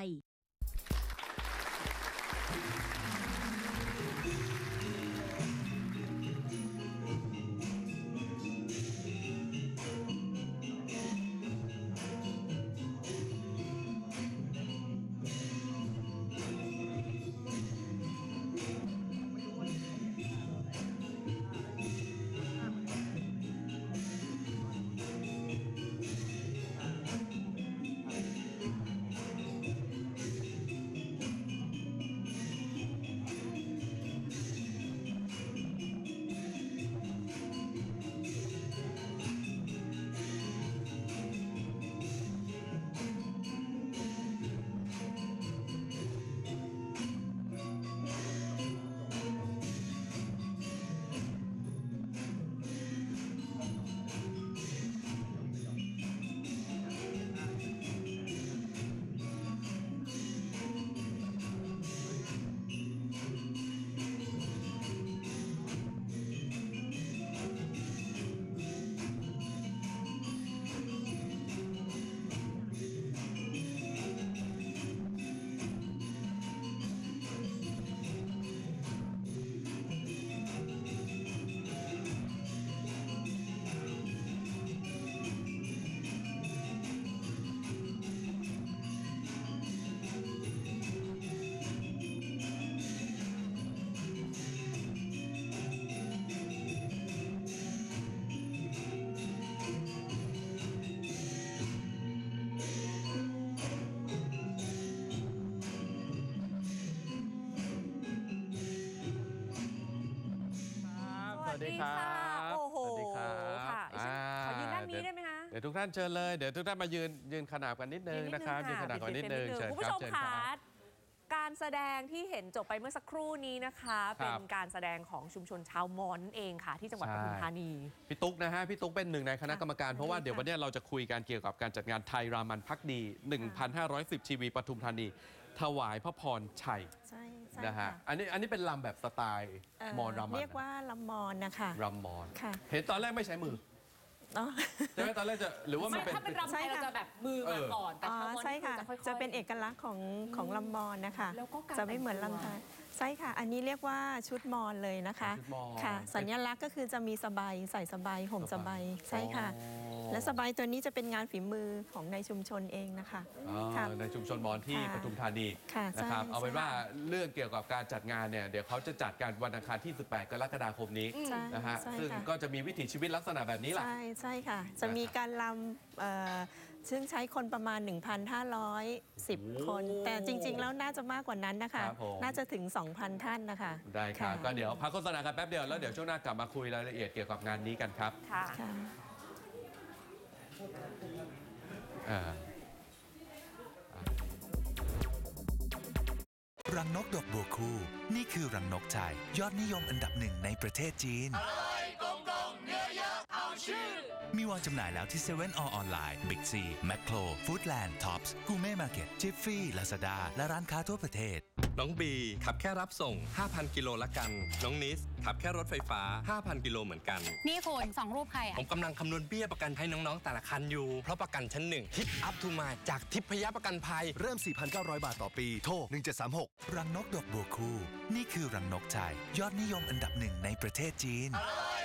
วัสดีครับโอ้โหสวัสดีครับค่ะดิฉันขอยืนด้านนี้ได้ไหมคะเดี๋ยวทุกท่านเชิญเลยเดี๋ยวทุกท่านมายืนยืนขนาบกันนิดนึงนะครับยืนขนาบกันนิดนึงเชิญคุณคผู้รัชบมเชิญคะครับการแสดงที่เห็นจบไปเมื่อสักครู่นี้นะคะครับเป็นการแสดงของชุมชนชาวมอญนั่นเองค่ะ ที่จังหวัดปทุมธานีพี่ตุ๊กนะฮะพี่ตุ๊กเป็นหนึ่งในคณะกรรมการเพราะว่าเดี๋ยววันนี้เราจะคุยกันเกี่ยวกับการจัดงานไทยรามันพักดี หนึ่งพันห้าร้อยสิบ ชีวีปทุมธานีถวายพระพรชัยใช่ใช่นะฮะค่ะอันนี้อันนี้เป็นลำแบบสไตล์เอ่อมอญรามันเรียกว่าลำมอนนะคะรำมอนค่ะเห็นตอนแรกไม่ใช้มืออ๋อใช่ไหมตอนแรกจะหรือว่ามันเป็นถ้าเป็นรำไทยเราจะแบบมือมาก่อน แต่อ๋อชาวมอญใช่นี่คือค่ะจะค่อยๆจะเป็นเอกลักษณ์ของของลำมอนนะคะแล้วก็การจะไม่เหมือนแต่งตัวลำไทยใช่ค่ะ อันนี้เรียกว่าชุดมอนเลยนะคะชุดมอญค่ะ สัญลักษณ์ก็คือจะมีสบายใส่สบายห่มสบายใช่ค่ะอ๋อและสบายตัวนี้จะเป็นงานฝีมือของในชุมชนเองนะคะอ๋อค่ะในชุมชนมอญที่ค่ะปทุมธานีค่ะนะครับใช่เอาเป็นว่าใช่เรื่องเกี่ยวกับการจัดงานเนี่ยเดี๋ยวเขาจะจัดกันวันอังคารที่ สิบแปด กรกฎาคมนี้ใช่นะฮะใช่ซึ่งค่ะก็จะมีวิถีชีวิตลักษณะแบบนี้แหละใช่ใช่ค่ะ จะมีการลำเอ่อซึ่งใช้คนประมาณ หนึ่งพันห้าร้อยสิบ คน แต่จริง ๆ แล้วน่าจะมากกว่านั้นนะคะครับผมน่าจะถึง สองพัน ท่านนะคะได้ครับค่ะก็เดี๋ยวพักโฆษณากันแป๊บเดียวแล้วเดี๋ยวช่วงหน้ากลับมาคุยรายละเอียดเกี่ยวกับงานนี้กันครับค่ะอ่ารังนกดอกบัวคู่ นี่คือรังนกไทยยอดนิยมอันดับหนึ่งในประเทศจีน มีวางจำหน่ายแล้วที่เซเว่นออนไลน์ Big C, Macro, Foodland, Tops, Gourmet Market, Jiffy, Lazada และร้านค้าทั่วประเทศน้องบีขับแค่รับส่ง ห้าพัน กิโลละกัน น้องนิสขับแค่รถไฟฟ้า ห้าพัน กิโลเหมือนกันนี่คุณสองรูปใครอ่ะผมกำลังคำนวณเบี้ยประกันให้น้อง ๆ แต่ละคันอยู่ เพราะประกันชั้นหนึ่งทิปอัพทูมาจากทิพยประกันภัยเริ่ม สี่พันเก้าร้อย บาทต่อปี โทร หนึ่งเจ็ดสามหก รังนกดอกบัวคู่ นี่คือรังนกไทยยอดนิยมอันดับหนึ่งในประเทศจีน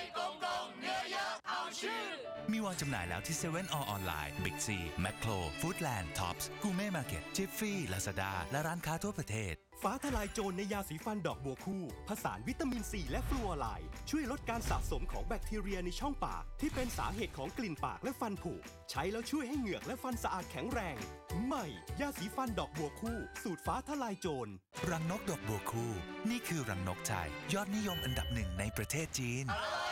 มีวางจำหน่ายแล้วที่เซเว่นออนไลน์ Big C, Macro, Foodland, Tops, Gourmet Market, Jiffy, Lazada และร้านค้าทั่วประเทศฟ้าทลายโจรในยาสีฟันดอกบัวคู่ผสานวิตามินซีและฟลูออไรด์ช่วยลดการสะสมของแบคทีเรียในช่องปาก ที่เป็นสาเหตุของกลิ่นปากและฟันผุใช้แล้วช่วยให้เหงือกและฟันสะอาดแข็งแรง ใหม่ ยาสีฟันดอกบัวคู่ สูตรฟ้าทลายโจรรังนกดอกบัวคู่ นี่คือรังนกไทยยอดนิยมอันดับหนึ่งในประเทศจีน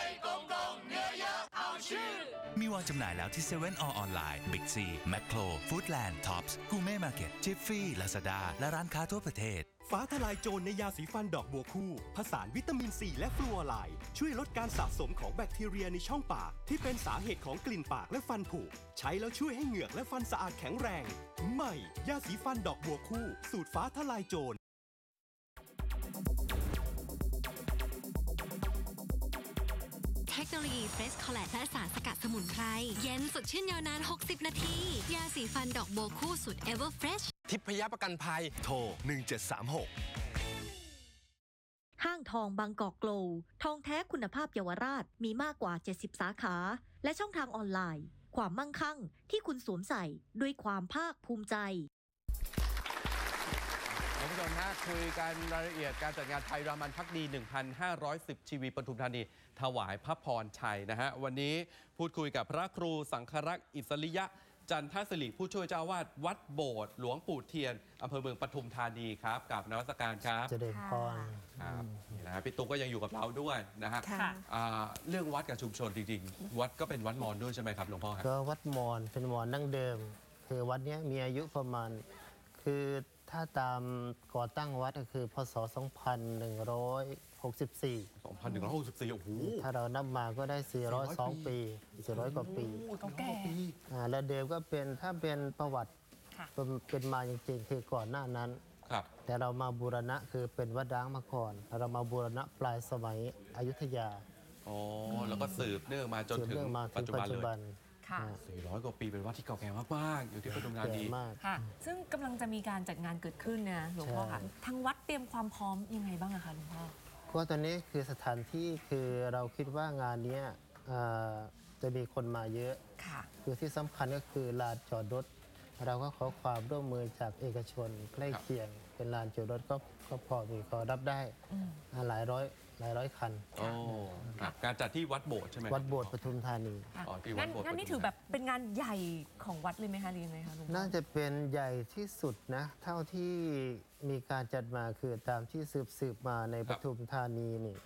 มีวางจำหน่ายแล้วที่เซเว่นออนไลน์ Big C, Macro, Foodland, Tops, Gourmet Market, Jiffy, Lazada และร้านค้าทั่วประเทศฟ้าทลายโจรในยาสีฟันดอกบัวคู่ผสานวิตามินซีและฟลูออไรด์ช่วยลดการสะสมของแบคทีเรียในช่องปาก ที่เป็นสาเหตุของกลิ่นปากและฟันผุใช้แล้วช่วยให้เหงือกและฟันสะอาดแข็งแรง ใหม่ ยาสีฟันดอกบัวคู่ สูตรฟ้าทลายโจรเทคโนโลยีเฟรชคอลเลตและสารสกัดสมุนไพร เย็นสดชื่นยาวนาน หกสิบ นาที ยาสีฟันดอกโบวคู่สูตร Ever Fresh ทิพยประกันภัยโทร หนึ่งเจ็ดสามหกห้างทองบางกอกโกลว์ทองแท้คุณภาพเยาวราชมีมากกว่า เจ็ดสิบ สาขา และช่องทางออนไลน์ ความมั่งคั่งที่คุณสวมใส่ด้วยความภาคภูมิใจคุณผู้ชมฮะคุยกันรายละเอียดการจัดงานไทยรามันพักดี หนึ่งพันห้าร้อยสิบ ชีวีปทุมธานีถวายพระพรชัยนะฮะวันนี้พูดคุยกับพระครูสังฆรักษ์อิสริยะจันทศิริผู้ช่วยเจ้าวาดวัดโบสถ์หลวงปู่เทียนอำเภอเมืองปทุมธานีครับกับนวัตการครับเจริญพรครับนี่นะฮะพี่ตุ๊กก็ยังอยู่กับเราด้วยนะฮะค่ะอ่าเรื่องวัดกับชุมชนจริงๆ วัดก็เป็นวัดมอญด้วยใช่ไหมครับหลวงพ่อครับก็วัดมอญเป็นมอญดั้งเดิม คือวัดเนี้ยมีอายุประมาณ คือถ้าตามก่อตั้งวัดก็คือพศ สองพันหนึ่งร้อยหกสิบสี่สองพันหนึ่งร้อยหกสิบสี่ โอ้โหถ้าเรานับมาก็ได้ สี่ร้อยสอง ปี สี่ร้อย กว่าปีเก่าแก่อ่าและเดิมก็เป็นถ้าเป็นประวัติเป็นเป็นมาจริงๆคือก่อนหน้านั้นครับแต่เรามาบูรณะคือเป็นวัดร้างมาก่อนแล้วเรามาบูรณะปลายสมัยอยุธยาอ๋อแล้วก็สืบเนื่องมาจนสืบถึงเนื่องมาถึปัจงจุปับันจเลจุบันยค่ะสี่ร้อยกว่าปีเป็นวัดที่เก่าแก่มากๆอยู่ที่ปทุมธานีแก่มากค่ะ ซึ่งกำลังจะมีการจัดงานเกิดขึ้นนะหลวงพ่อค่ะใช่ทางวัดเตรียมความพร้อมยังไงบ้างอะคะหลวงพ่อก็ตอนนี้คือสถานที่คือเราคิดว่างานเนี้ยเอ่อจะมีคนมาเยอะค่ะคือที่สำคัญก็คือลานจอดรถ เราก็ขอความร่วมมือจากเอกชนใกล้เคียง เป็นลานจอดรถก็ก็พอมีพอรับได้อืมอ่าหลายร้อยหลายร้อยคันโอ้ครับการจัดที่วัดโบสถ์ใช่ไหมวัดโบสถ์ปทุมธานีอ๋อที่วังั้ดนโบสถ์งั้นนี่ถือแบบเป็นงานใหญ่ของวัดเลยไหมคะหรือยังไงคะหลวงพ่อน่าจะเป็นใหญ่ที่สุดนะ เท่าที่มีการจัดมาคือตามที่สืบสืบมาในปทุมธานีนี่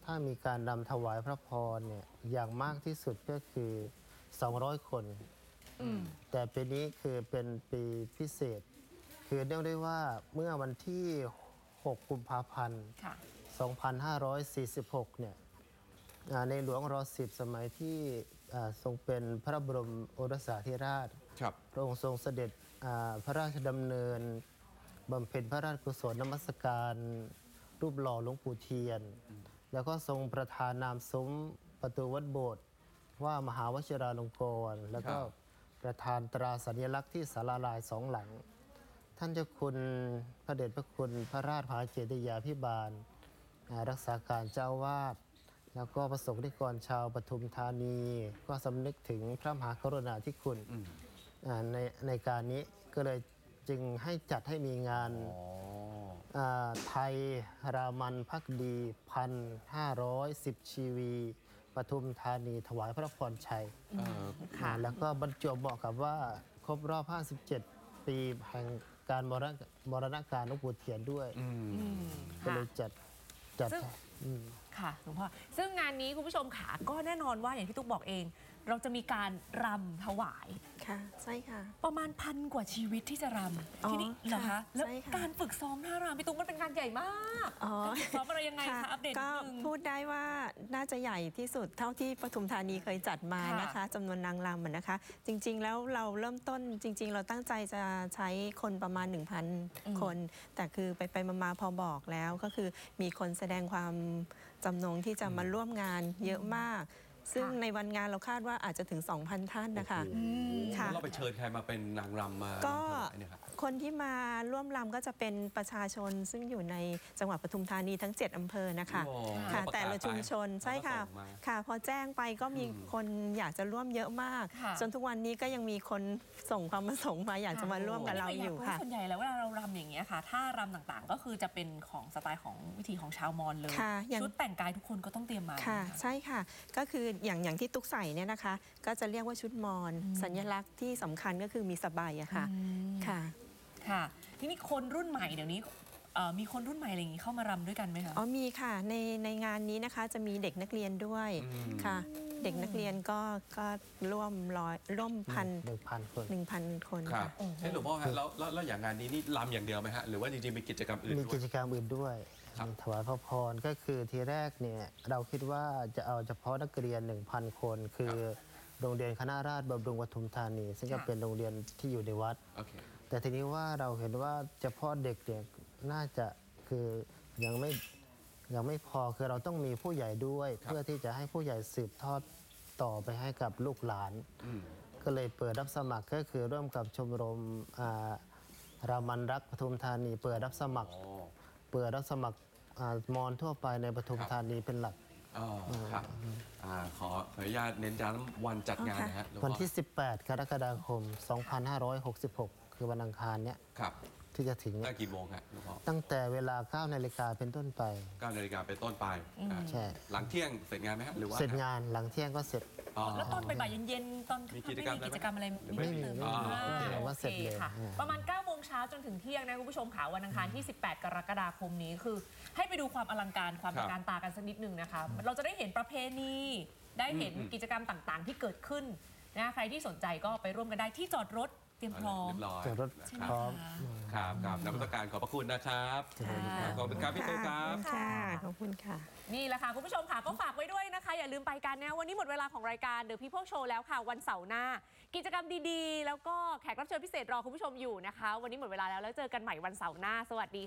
ถ้ามีการรำถวายพระพรเนี่ยอย่างมากที่สุดก็คือ สองร้อย คน แต่ปีนี้คือเป็นปีพิเศษ คือเรียกได้ว่าเมื่อวันที่ หก กุมภาพันธ์ สองพันห้าร้อยสี่สิบหก เนี่ยในหลวงรอสิบสมัยที่ทรงเป็นพระบรมโอรสาธิราชพระองค์ทรงเสด็จพระราชดำเนินบำเพ็ญพระราชกุศลนมัสการรูปหล่อหลวงปู่เทียน แล้วก็ทรงประทานนามซุ้มประตูวัดโบสถ์ว่ามหาวชิราลงกรณ์แล้วก็ประธานตราสัญลักษณ์ที่ศาลาลายสองหลัง ท่านเจ้าคุณพระเดชพระคุณพระราชมหาเจติยาภิบาลรักษาการเจ้าวาดแล้วก็ประสงค์นิกรชาวปทุมธานี ก็สำนึกถึงพระมหากรุณาธิคุณในในการนี้ก็เลยจึงให้จัดให้มีงานไทยรามันพักดีพันห้าร้อยสิบชีวีปทุมธานีถวายพระพรชัยแล้วก็บรรจวบเหมาะกับว่าครบรอบห้าสิบเจ็ดปีแห่งการมรณมรณการหลวงปู่เทียนด้วยก็เลยจัดจัดค่ะหลวงพ่อซึ่งงานนี้คุณผู้ชมขาก็แน่นอนว่าอย่างที่ตุ๊กบอกเอง เราจะมีการรำถวายค่ะใช่ค่ะประมาณพันกว่าชีวิตที่จะรำที่นี่เหรอคะแล้วการฝึกซ้อมท่ารำพี่ตุ๊กมันเป็นงานใหญ่มากการฝึกซ้อมอะไรยังไงคะอัปเดตนิดนึงก็พูดได้ว่าน่าจะใหญ่ที่สุดเท่าที่ปทุมธานีเคยจัดมานะคะจำนวนนางรำนะคะ จริงๆแล้วเราเริ่มต้นจริงๆเราตั้งใจจะใช้คนประมาณ หนึ่งพัน คน แต่คือไปไปมาๆพอบอกแล้วก็คือมีคนแสดงความจำนงที่จะมาร่วมงานเยอะมากซึ่งในวันงานเราคาดว่าอาจจะถึง สองพัน ท่านนะคะค่ะเราไปเชิญใครมาเป็นนางรำมาก็คนที่มาร่วมรำก็จะเป็นประชาชนซึ่งอยู่ในจังหวัดปทุมธานีทั้งเจ็ดอำเภอนะคะค่ะแต่ละชุมชนใช่ค่ะค่ะพอแจ้งไปก็มีคนอยากจะร่วมเยอะมากจนทุกวันนี้ก็ยังมีคนส่งความประสงค์มาอยากจะมาร่วมกับเราอยู่ค่ะส่วนใหญ่แล้วเวลาเรารำอย่างเงี้ยค่ะถ้ารำต่างๆก็คือจะเป็นของสไตล์ของวิถีของชาวมอญเลยชุดแต่งกายทุกคนก็ต้องเตรียมมาค่ะใช่ค่ะก็คืออย่างอย่างที่ตุ๊กใส่เนี่ยนะคะก็จะเรียกว่าชุดมอญสัญลักษณ์ที่สำคัญก็คือมีสบายอะค่ะค่ะค่ะทีนี้คนรุ่นใหม่เดี๋ยวนี้มีคนรุ่นใหม่อะไรอย่างนี้เข้ามารำด้วยกันไหมคะอ๋อมีค่ะในในงานนี้นะคะจะมีเด็กนักเรียนด้วยค่ะเด็กนักเรียนก็ก็ร่วมร้อยร่วมพันหนึ่งพันคนหนึ่งพันคนครับให้หลวงพ่อฮะแล้วแล้วอย่างงานนี้นี่รำอย่างเดียวไหมฮะหรือว่าจริงๆมีกิจกรรมอื่นมีกิจกรรมอื่นด้วยถวายพระพรก็คือทีแรกเนี่ยเราคิดว่าจะเอาเฉพาะนักเรียน หนึ่งพัน คนคือโรงเรียนคณะราษฎรบำรุงปทุมธานีซึ่งก็เป็นโรงเรียนที่อยู่ในวัดแต่ทีนี้ว่าเราเห็นว่าเฉพาะเด็กเนี่ยน่าจะคือยังไม่ยังไม่พอคือเราต้องมีผู้ใหญ่ด้วยเพื่อที่จะให้ผู้ใหญ่สืบทอดต่อไปให้กับลูกหลานก็เลยเปิดรับสมัครก็คือร่วมกับชมรมรามันรักปทุมธานีเปิดรับสมัครเปิดรับสมัครมอญทั่วไปในปทุมธานีเป็นหลักครับขอขออนุญาตเน้นย้ำวันจัดงานนะฮะวันที่สิบแปดกรกฎาคมสองพันห้าร้อยหกสิบหกคือวันอังคารเนี้ยที่จะถึงตั้งกี่โมงครับหลวงพ่อตั้งแต่เวลาเก้านาฬิกาเป็นต้นไปเก้านาฬิกาเป็นต้นไปใช่หลังเที่ยงเสร็จงานไหมครับหรือว่าเสร็จงานหลังเที่ยงก็เสร็จแล้วตอนบ่ายเย็นๆตอนมีกิจกรรมกิจกรรมอะไรไม่มีว่าเสร็จเลยประมาณเก้าโมงเช้าจนถึงเที่ยงนะคุณผู้ชมค่ะวันอังคารที่สิบแปดกรกฎาคมนี้คือให้ไปดูความอลังการความตระการตากันสักนิดนึงนะคะเราจะได้เห็นประเพณีได้เห็นกิจกรรมต่างๆที่เกิดขึ้นนะใครที่สนใจก็ไปร่วมกันได้ที่จอดรถเตรียมพร้อมจอดรถพร้อมครับครับนักวิชาการขอบพระคุณนะครับขอบคุณครับพี่ตุ๊กครับค่ะขอบคุณค่ะนี่แหละค่ะคุณผู้ชมค่ะก็ฝากไว้ด้วยนะคะอย่าลืมไปกันนะวันนี้หมดเวลาของรายการ The People Show แล้วค่ะวันเสาร์หน้ากิจกรรมดีๆแล้วก็แขกรับเชิญพิเศษรอคุณผู้ชมอยู่นะคะวันนี้หมดเวลาแล้วแล้วเจอกันใหม่วันเสาร์หน้าสวัสดี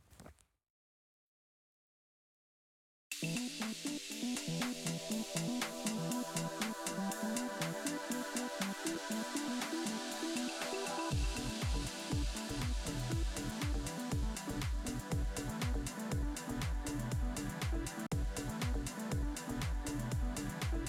ค่ะ